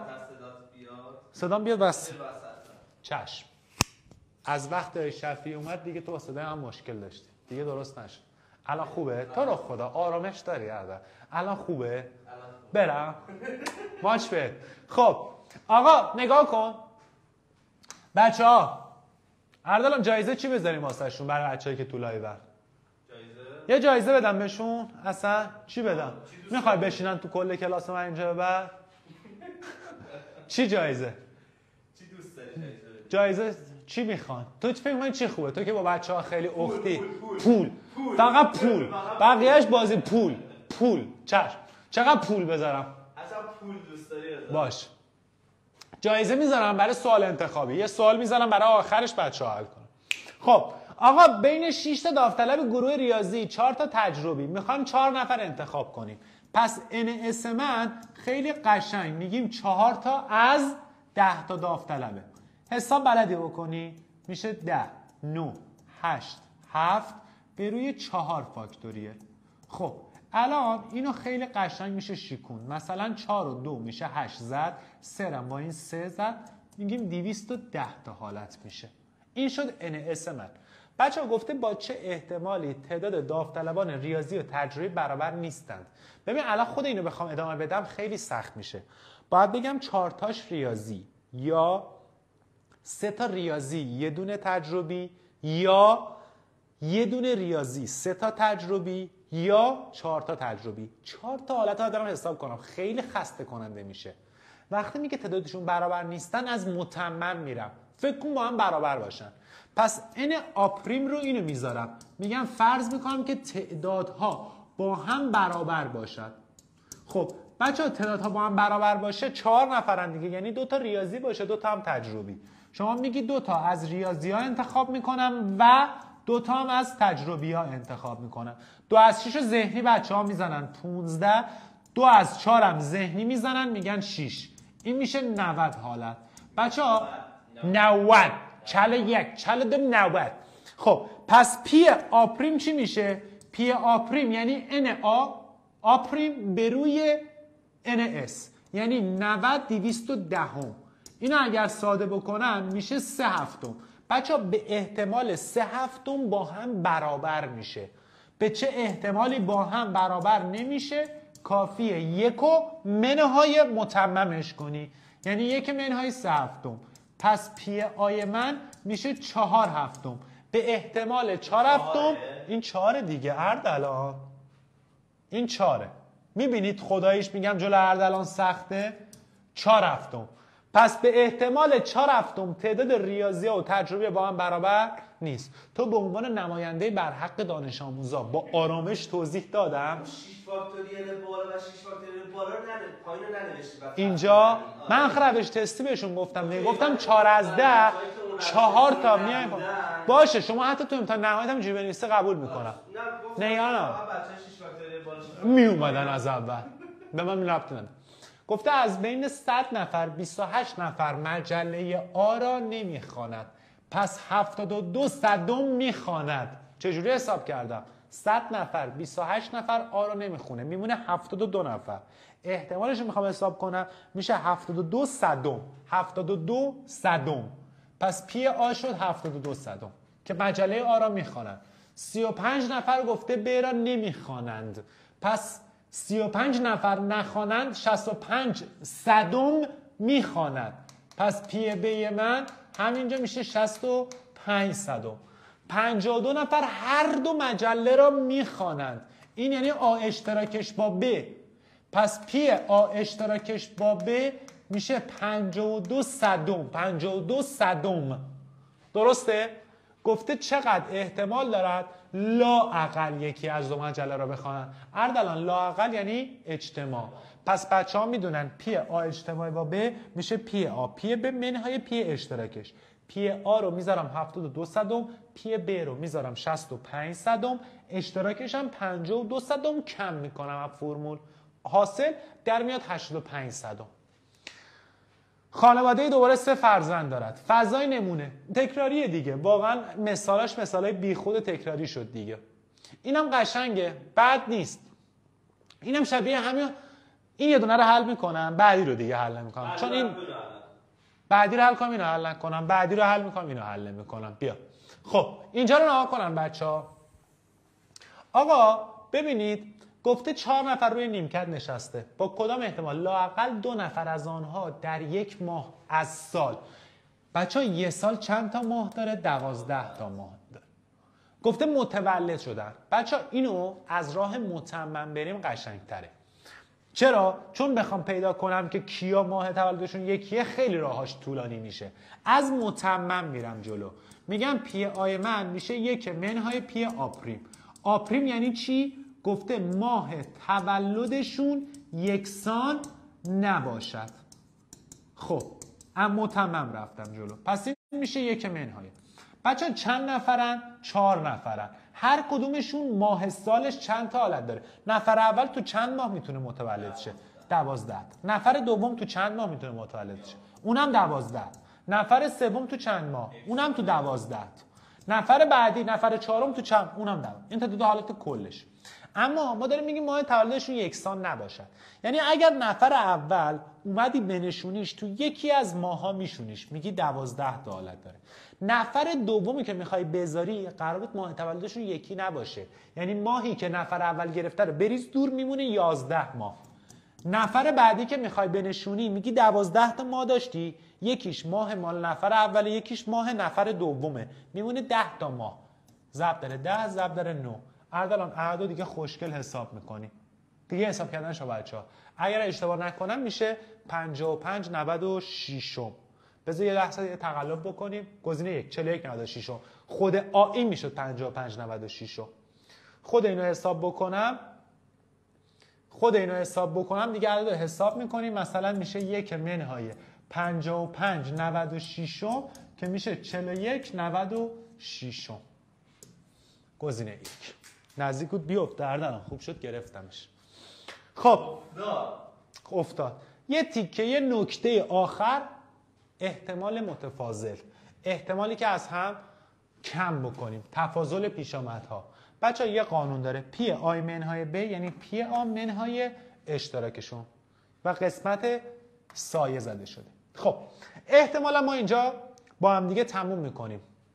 S1: صدام بیاد بس. چشم. از وقت شفیع اومد دیگه تو با صدای هم مشکل داشتی. دیگه درست نشد. الان خوبه؟ تو رو خدا آرامش داری الان خوبه؟ برم؟ ماچ بید. خب آقا نگاه کن. بچه ها اردلان جایزه چی بذاریم واسه شون برای بچه‌ای که تو لایون؟ یه جایزه بدم بهشون. اصلا چی بدم؟ میخوای بشینن تو کل کلاس من اینجا بعد؟ چی جایزه؟
S3: چی دوست داری
S1: جایزه چی میخوان؟ تو فکر می‌کنی چی خوبه؟ تو که با بچه‌ها خیلی اختی. پول. فقط پول. بقیه‌اش بازی پول. چشم. چقدر پول بذارم؟
S3: اصلا پول دوست داری بذار.
S1: باش. جایزه میذارم برای سوال انتخابی. یه سوال میذارم برای آخرش بچه‌ها حل کنن. خب آقا بین 6 تا داوطلب گروه ریاضی 4 تا تجربی میخوام 4 نفر انتخاب کنیم. پس NS من خیلی قشنگ میگیم 4 تا از 10 تا داوطلبه. حساب بلدی بکنی میشه 10 9 8 7 به روی 4 فاکتوریل. خب الان اینو خیلی قشنگ میشه شیکون. مثلا 4 و 2 میشه 8 زد، 3 رو با این 3 زد، میگیم 210 تا حالت میشه. این شد NS من. بچه ها گفته با چه احتمالی تعداد داوطلبان ریاضی و تجربی برابر نیستند. ببین الان خود اینو بخوام ادامه بدم خیلی سخت میشه. باید بگم 4 تاش ریاضی، یا 3 تا ریاضی 1 دونه تجربی، یا 1 دونه ریاضی 3 تا تجربی، یا 4 تا تجربی. 4 تا حالت ها دارم حساب کنم، خیلی خسته کننده میشه. وقتی میگه تعدادشون برابر نیستن از متمم میرم، فکر کن با هم برابر باشن. پس n آپریم رو اینو میذارم، میگم فرض میکنم که تعدادها با هم برابر باشد. خب بچه ها تعدادها با هم برابر باشه 4 نفرن دیگه، یعنی 2 تا ریاضی باشه 2 تا هم تجربی. شما میگی 2 تا از ریاضی ها انتخاب میکنم و 2 تا هم از تجربی ها انتخاب میکنم. 2 از 6 ذهنی بچه ها میزنن 15، 2 از 4 هم ذهنی میزنن میگن 6. این میشه 90 حالت. بچه ها 90 41 42 90. خب پس پی آپریم چی میشه؟ پی آپریم یعنی n آپریم به روی NS، یعنی 90 210. اینو اگر ساده بکنم میشه 3 هفتم. بچه ها به احتمال 3 هفتم با هم برابر میشه. به چه احتمالی با هم برابر نمیشه؟ کافیه 1 منهای متممش کنی، یعنی 1 منهای 3 هفتم. پس پی آی من میشه 4 هفتم. به احتمال 4 هفتم. این 4 دیگه اردلان، این 4. میبینید خداییش میگم جلو اردلان سخته. 4 هفتم. پس به احتمال 4 هفتم تعداد ریاضی و تجربی با هم برابر نیست. تو به عنوان نماینده بر حق دانش آموزا با آرامش توضیح دادم.
S3: 6 فاکتوریال بالا و 6 فاکتوریال بالا رو پایین رو ننوشتی.
S1: اینجا من روش تستی بهشون گفتم، گفتم 4 از 10 4 تا میای. باشه شما حتی تو امتحان نهایت هم اینجوری بنویسه قبول میکنم. نه یا نه می اومدن از اول به من ربطی نداره. گفته از بین 100 نفر 28 نفر مجله آ را نمیخواند، پس 72 صدم میخواند. چجوری حساب کردم؟ 100 نفر 28 نفر آ را نمیخونه، میمونه 72 نفر. احتمالش رو میخوام حساب کنم، میشه 72 صدم. 72 صدم. پس پی آ شد 72 صدم که مجله آ را میخوانند. 35 نفر گفته ب را نمیخوانند، پس 35 نفر نخوانند، 65 صدم میخوانند. پس پی بی من همینجا میشه 65 صدم. 52 نفر هر دو مجله را میخوانند، این یعنی آ اشتراکش با ب. پس پی آ اشتراکش با ب میشه 52 صدم. 52 صدم. درسته؟ گفته چقدر احتمال دارد لااقل یکی از دو مجله را بخوانند. اردلان لااقل یعنی اجتماع. پس بچه ها میدونن پی آ اجتماعی با ب میشه پی آ پی ب منهای پی اشتراکش. پی آ رو میذارم 72 صدم، پی ب رو میذارم 65 صدم، اشتراکش هم 52 صدم کم میکنم از فرمول. حاصل در میاد 85 صدم. خانواده دوباره 3 فرزند دارد. فضای نمونه تکراریه دیگه، واقعا مثالاش مثالای بیخود تکراری شد دیگه. اینم قشنگه، بد نیست. اینم شبیه همین. این یه دونه رو حل میکنم، بعدی رو دیگه حل نمیکنم، چون این بعدی رو حل کنم اینو حل نکنم، بعدی رو حل میکنم اینو حل نمیکنم. بیا خب اینجا رو نگاه کنن بچه‌ها. آقا ببینید گفته 4 نفر روی نیمکت نشسته، با کدام احتمال؟ لااقل 2 نفر از آنها در 1 ماه از سال. بچه‌ها یه سال چند تا ماه داره؟ 12 تا ماه داره. گفته متولد شدن. بچه‌ها اینو از راه متمم بریم قشنگ‌تره. چرا؟ چون بخوام پیدا کنم که کیا ماه تولدشون یکیه خیلی راهاش طولانی میشه. از متمم میرم جلو. میگم پی آی من میشه 1 منهای پی آپریم. آپریم یعنی چی؟ گفته ماه تولدشون یکسان نباشد. خب اما متمم رفتم جلو، پس این میشه 1 منهای. بچه چند نفرن؟ 4 نفرن. هر کدومشون ماه سالش چند تا حالت داره؟ نفر اول تو چند ماه میتونه متولد شه؟ 12. نفر دوم تو چند ماه میتونه متولد شه؟ اونم 12. نفر سوم تو چند ماه؟ اونم تو 12. نفر بعدی، نفر چهارم تو چند، اونم دوام. این تا دو حالت کلش. اما ما داریم میگیم ماه تولدشون یکسان نباشد. یعنی اگر نفر اول اومدی بنشونیش تو یکی از ماها میشونیش، میگی 12 تا حالت داره. نفر دومی که میخوای بذاری قرار بود ماه تولدشون یکی نباشه. یعنی ماهی که نفر اول گرفته رو بریز دور، میمونه 11 ماه. نفر بعدی که میخوای بنشونی میگی 12 تا ماه داشتی، یکیش ماه مال نفر اول، یکیش ماه نفر دومه، میمونه 10 تا ماه. ضرب داره 10 ضرب داره 9. الان اعداد دیگه خوشگل حساب میکنی. دیگه حساب کردن شما بچه‌ها. اگر اشتباه نکنم میشه 55 96. بذار یه لحظه یه تقلب بکنیم. گزینه 1 41 96. خود این میشد 55 96. خود اینو حساب بکنم دیگه اعداد حساب میکنیم. مثلا میشه 1 منهای 55 96 که میشه 41 96. گزینه 1 نزدیک بود بیفت دردن. خوب شد گرفتمش. خب افتاد. یه تیکه، یه نکته آخر، احتمال متفاضل، احتمالی که از هم کم بکنیم، تفاضل پیشامدها. بچه یه قانون داره، پی آی منهای ب یعنی پی آ منهای اشتراکشون و قسمت سایه زده شده. خب احتمالا ما اینجا با هم دیگه تموم میکنیم.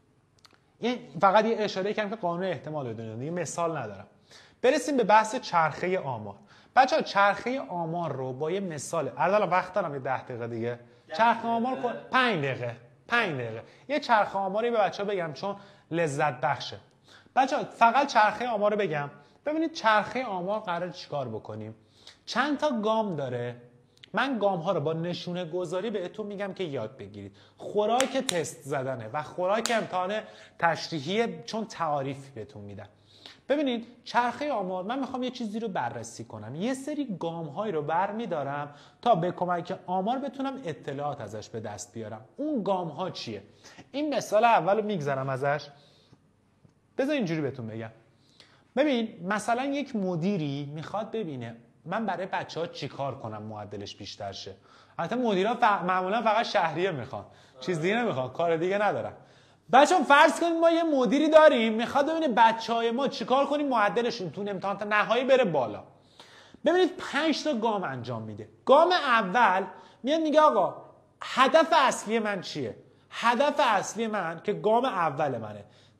S1: فقط یه اشاره کنم که قانون احتمال بدونید، دیگه مثال ندارم. برسیم به بحث چرخه آمار. بچه‌ها چرخه آمار رو با یه مثال، الان وقت دارم یه 10 دقیقه دیگه. چرخه آمار 5 دقیقه. یه چرخه آماری به بچه‌ها بگم چون لذت بخشه. بچه‌ها فقط چرخه آمار رو بگم. ببینید چرخه آمار قراره چیکار بکنیم. چند تا گام داره. من گام ها رو با نشونه گذاری بهتون میگم که یاد بگیرید. خوراک تست زدنه و خوراک امتحان تشریحیه چون تعاریف بهتون میدم. ببینید چرخه آمار، من میخوام یه چیزی رو بررسی کنم. یه سری گام هایی رو برمیدارم تا به کمک آمار بتونم اطلاعات ازش به دست بیارم. اون گام ها چیه؟ این مثال اول رو میگذرم ازش. بذار اینجوری بهتون بگم. ببین مثلا یک مدیری میخواد ببینه من برای بچه‌ها چیکار کنم معدلش بیشتر شه. البته مدیرا معمولا فقط شهریه میخوان، چیز دیگه نمیخوان، کار دیگه ندارن. بچه‌ها فرض کنید ما یه مدیری داریم میخواد ببینه بچه‌های ما چیکار کنیم معدلشون تو امتحانات نهایی بره بالا. ببینید 5 تا گام انجام میده. گام اول میاد میگه آقا هدف اصلی من چیه؟ هدف اصلی من که گام اول منه.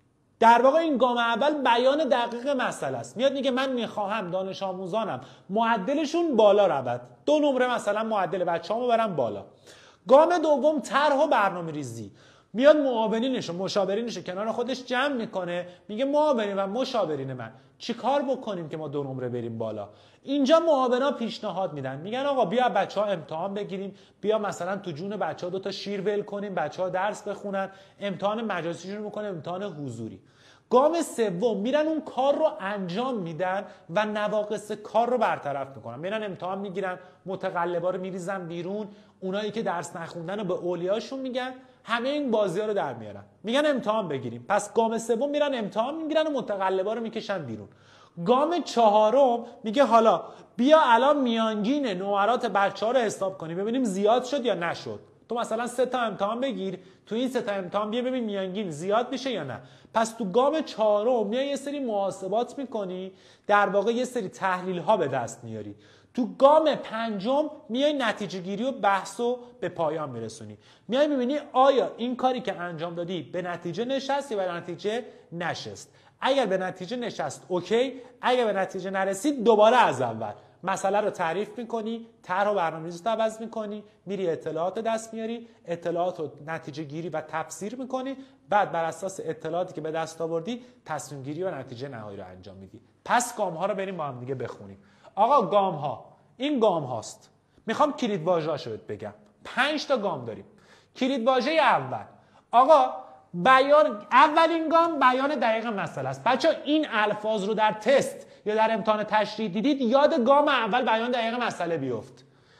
S1: در واقع این گام اول بیان دقیق مسئله است. میاد میگه من میخواهم دانش آموزانم معدلشون بالا رود. 2 نمره مثلا معدل بچه‌هامو برم بالا. گام دوم طرح و برنامه‌ریزی. میاد معاونینش و مشاورینش کنار خودش جمع میکنه، میگه معاونین و مشاورین من چیکار بکنیم که ما 2 نمره بریم بالا. اینجا معاونا پیشنهاد میدن، میگن آقا بیا بچه‌ها امتحان بگیریم، بیا مثلا تو جون بچه‌ها 2 تا شیر ول کنیم، بچه‌ها درس بخونن، امتحان مجازیشون میکنه، امتحان حضوری. گام سوم میرن اون کار رو انجام میدن و نواقص کار رو برطرف میکنن. میرن امتحان میگیرن، متقلبا رو میریزن بیرون، اونایی که درس نخوندن رو به اولیاشون میگن، همه این بازی‌ها رو در میارن. میگن امتحان بگیریم. پس گام سوم میرن امتحان میگیرن و متقلبا رو میکشن بیرون. گام چهارم میگه حالا بیا الان میانگین نمرات بچه‌ها رو حساب کنیم ببینیم زیاد شد یا نشد. تو مثلا 3 تا امتحان بگیر، تو این 3 تا امتحان بیا ببین میانگین زیاد میشه یا نه. پس تو گام چهارم میای یه سری محاسبات میکنی، در واقع یه سری تحلیل ها به دست میاری. تو گام پنجم میای نتیجه گیری و بحثو به پایان میرسونی. میای میبینی آیا این کاری که انجام دادی به نتیجه نشست یا به نتیجه نشست. اگر به نتیجه نشست اوکی، اگر به نتیجه نرسید دوباره از اول مسئله رو تعریف میکنی، طرح و برنامه‌ریزی رو عوض میکنی، میری اطلاعات دست میاری، اطلاعات رو نتیجه گیری و تفسیر میکنی، بعد بر اساس اطلاعاتی که به دست آوردی تصمیم گیری و نتیجه نهایی رو انجام میدی. پس گام ها رو بریم با هم دیگه بخونیم. آقا گام ها، این گام هاست. میخوام کلید واژه‌اشو بهت بگم. 5 تا گام داریم. کلید واژه اول، آقا بیان، اولین گام بیان دقیق مسئله است. بچه‌ها این الفاظ رو در تست یا در امتحان تشریح دیدید، یاد گام اول بیان دقیق مسئله بیفت.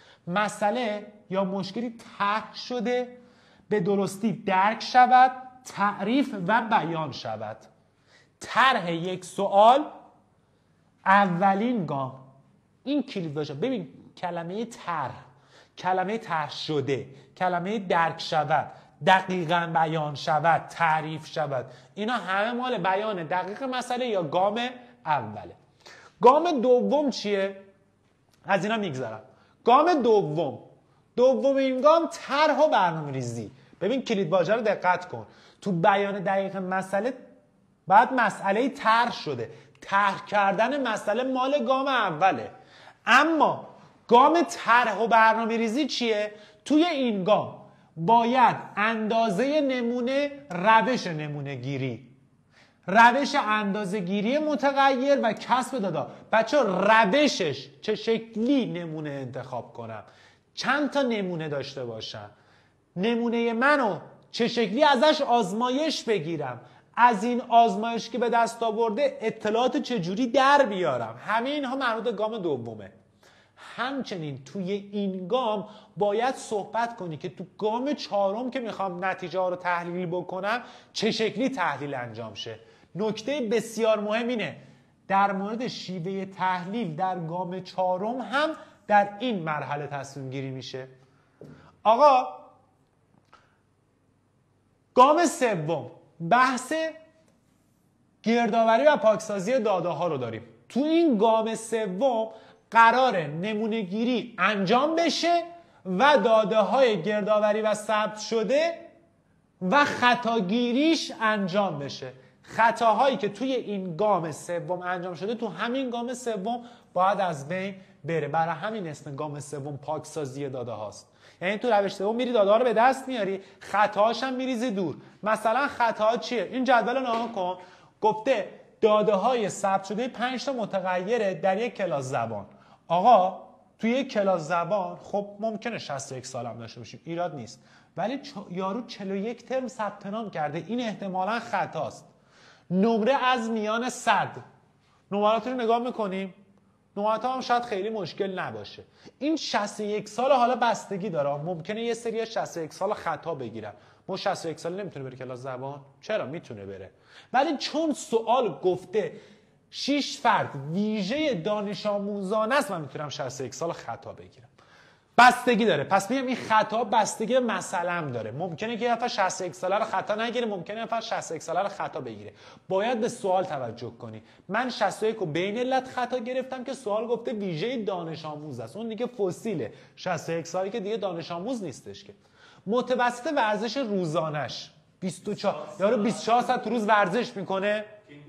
S1: مسئله یا مشکلی طرح شده به درستی درک شود، تعریف و بیان شود. طرح یک سوال اولین گام. این کلید واژه. ببین کلمه طرح، کلمه طرح شده، کلمه درک شود، دقیقاً بیان شود، تعریف شود. اینا همه مال بیان دقیق مسئله یا گام اوله. گام دوم چیه؟ از اینا میگذرم. گام دومین گام طرح و برنامه‌ریزی. ببین کلید واژه رو دقت کن. تو بیان دقیق مسئله بعد مسئله طرح شده. طرح کردن مسئله مال گام اوله. اما گام طرح و برنامه‌ریزی چیه؟ توی این گام باید اندازه نمونه، روش اندازه گیری متغیر و کسب داده. بچه روشش چه شکلی نمونه انتخاب کنم، چند تا نمونه داشته باشم، نمونه منو چه شکلی ازش آزمایش بگیرم، از این آزمایش که به دست آورده اطلاعات چجوری در بیارم. همه اینها مربوط به گام دومه. همچنین توی این گام باید صحبت کنی که تو گام چهارم که میخوام نتیجه ها رو تحلیل بکنم چه شکلی تحلیل انجام شه. نکته بسیار مهم اینه در مورد شیوه تحلیل در گام چهارم هم در این مرحله تصمیم گیری میشه. آقا گام سوم بحث گردآوری و پاکسازی داده ها رو داریم. تو این گام سوم قرار نمونه گیری انجام بشه و داده های گردآوری و ثبت شده و خطاگیریش انجام بشه. خطاهایی که توی این گام سوم انجام شده تو همین گام سوم باید از بین بره. برای همین اسم گام سوم پاکسازی داده هاست. یعنی تو روش سوم میری داده ها رو به دست میاری، خطاهاش هم میریزی دور. مثلا خطاها چیه؟ این جدول رو نگاه کن. گفته داده های ثبت شده 5 تا متغیره در یک کلاس زبان. آقا توی یک کلاس زبان خب ممکنه 61 سال هم داشته باشیم، ایراد نیست. ولی یارو 41 ترم ثبت نام کرده، این احتمالاً خطاست. نمره از میان 100. نمرات رو نگاه میکنیم، نمرات هم شاید خیلی مشکل نباشه. این 61 سال حالا بستگی داره، ممکنه یه سری 61 سال خطا بگیرن. ما 61 سال نمیتونه بره کلاس زبان؟ چرا میتونه بره؟ ولی چون سوال گفته 6 فرد ویژه دانش آموزانه است، من میتونم 61 سال خطا بگیرم. بستگی داره. پس میگم این خطا بستگی مسئله‌ام داره. ممکنه که یه نفر 61 ساله رو خطا نگیره، ممکنه یه نفر 61 ساله رو خطا بگیره. باید به سوال توجه کنی. من 61 رو بین علت خطا گرفتم که سوال گفته ویژه دانش آموز است. اون دیگه فسیله. 61 سالی که دیگه دانش آموز نیستش که. متوسط ورزش روزانش 24 یارو 24 ساعت تو روز ورزش میکنه.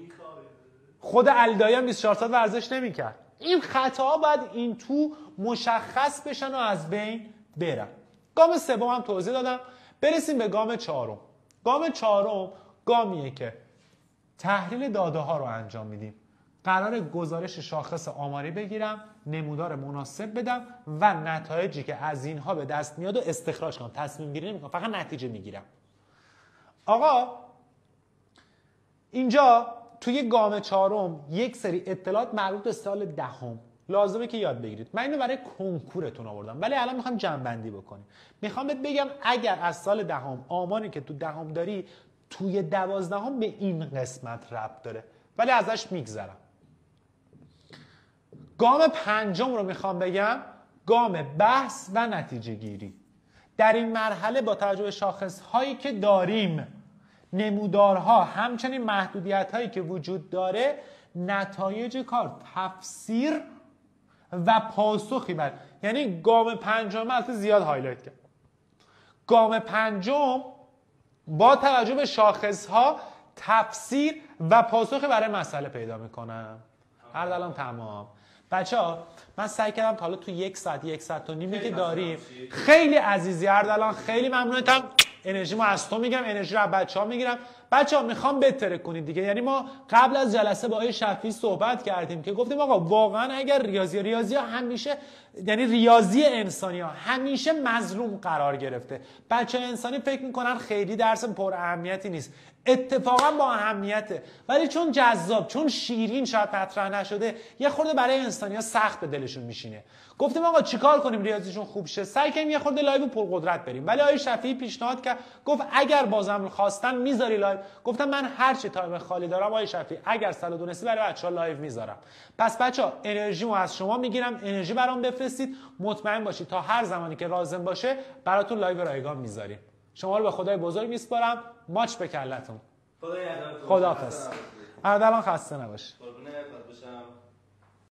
S1: خود علیدایی هم 24 ساعت ورزش نمیکرد. این خطاها باید این تو مشخص بشن و از بین برن. گام سوم هم توضیح دادم. برسیم به گام چهارم. گام چهارم گامیه که تحلیل داده ها رو انجام میدیم. قرار گزارش شاخص آماری بگیرم، نمودار مناسب بدم و نتایجی که از اینها به دست میاد و استخراج کنم. تصمیم گیری نمیکنم، فقط نتیجه میگیرم. آقا اینجا توی گام چهارم یک سری اطلاعات مربوط به سال دهم لازمه که یاد بگیرید. من اینو برای کنکورتون آوردم، ولی الان میخوام جمع‌بندی بکنیم. میخوام بهت بگم اگر از سال دهم آماری که تو دهم داری توی 12 به این قسمت ربط داره، ولی ازش میگذرم. گام پنجم رو میخوام بگم، گام بحث و نتیجه گیری. در این مرحله با توجه به شاخص هایی که داریم، نمودارها، همچنین محدودیت هایی که وجود داره، نتایج کار تفسیر و پاسخی بر، یعنی گام پنجم البته زیاد هایلایت کرد. گام پنجم با توجه به شاخص ها تفسیر و پاسخی برای مسئله پیدا میکنم. هر الان تمام. بچه‌ها من سعی کردم تا حالا تو 1 ساعت و نیمی که داریم خیلی عزیزی اردلان، خیلی ممنونتم. انرژیمو از تو میگیرم، انرژی رو از بچه‌ها میگیرم. بچه‌ها میخوام بهتره کنید دیگه. یعنی ما قبل از جلسه با آقای شفیعی صحبت کردیم که گفتیم آقا واقعا اگر ریاضی ها همیشه، یعنی ریاضی انسانی ها همیشه مظلوم قرار گرفته. بچه انسانی فکر میکنن خیلی درس پر اهمیتی نیست. اتفاقا با اهمیته، ولی چون جذاب، چون شیرین شاید مطرح نشده، یه خورده برای انسانی‌ها سخت به دلشون میشینه. گفتیم آقا چیکار کنیم ریاضیشون خوب شه؟ سعی کنیم یه خورده لایو پرقدرت بریم. ولی آقای شفیعی پیشنهاد کرد، گفت اگر بازم خواستن میذاری لایو. گفتم من هر چی تایم خالی دارم آقای شفیعی، اگر سال دونستی برای بچه‌ها لایو میذارم. پس بچه‌ها انرژیمو از شما میگیرم، انرژی برام بفرستید، مطمئن باشید تا هر زمانی که لازم باشه براتون لایو رایگان میذاریم. شما رو به خدای بزرگ میسپارم. ماچ به کلتون.
S3: خدا نگهدار.
S1: خداحافظ. اردلان خسته نباش.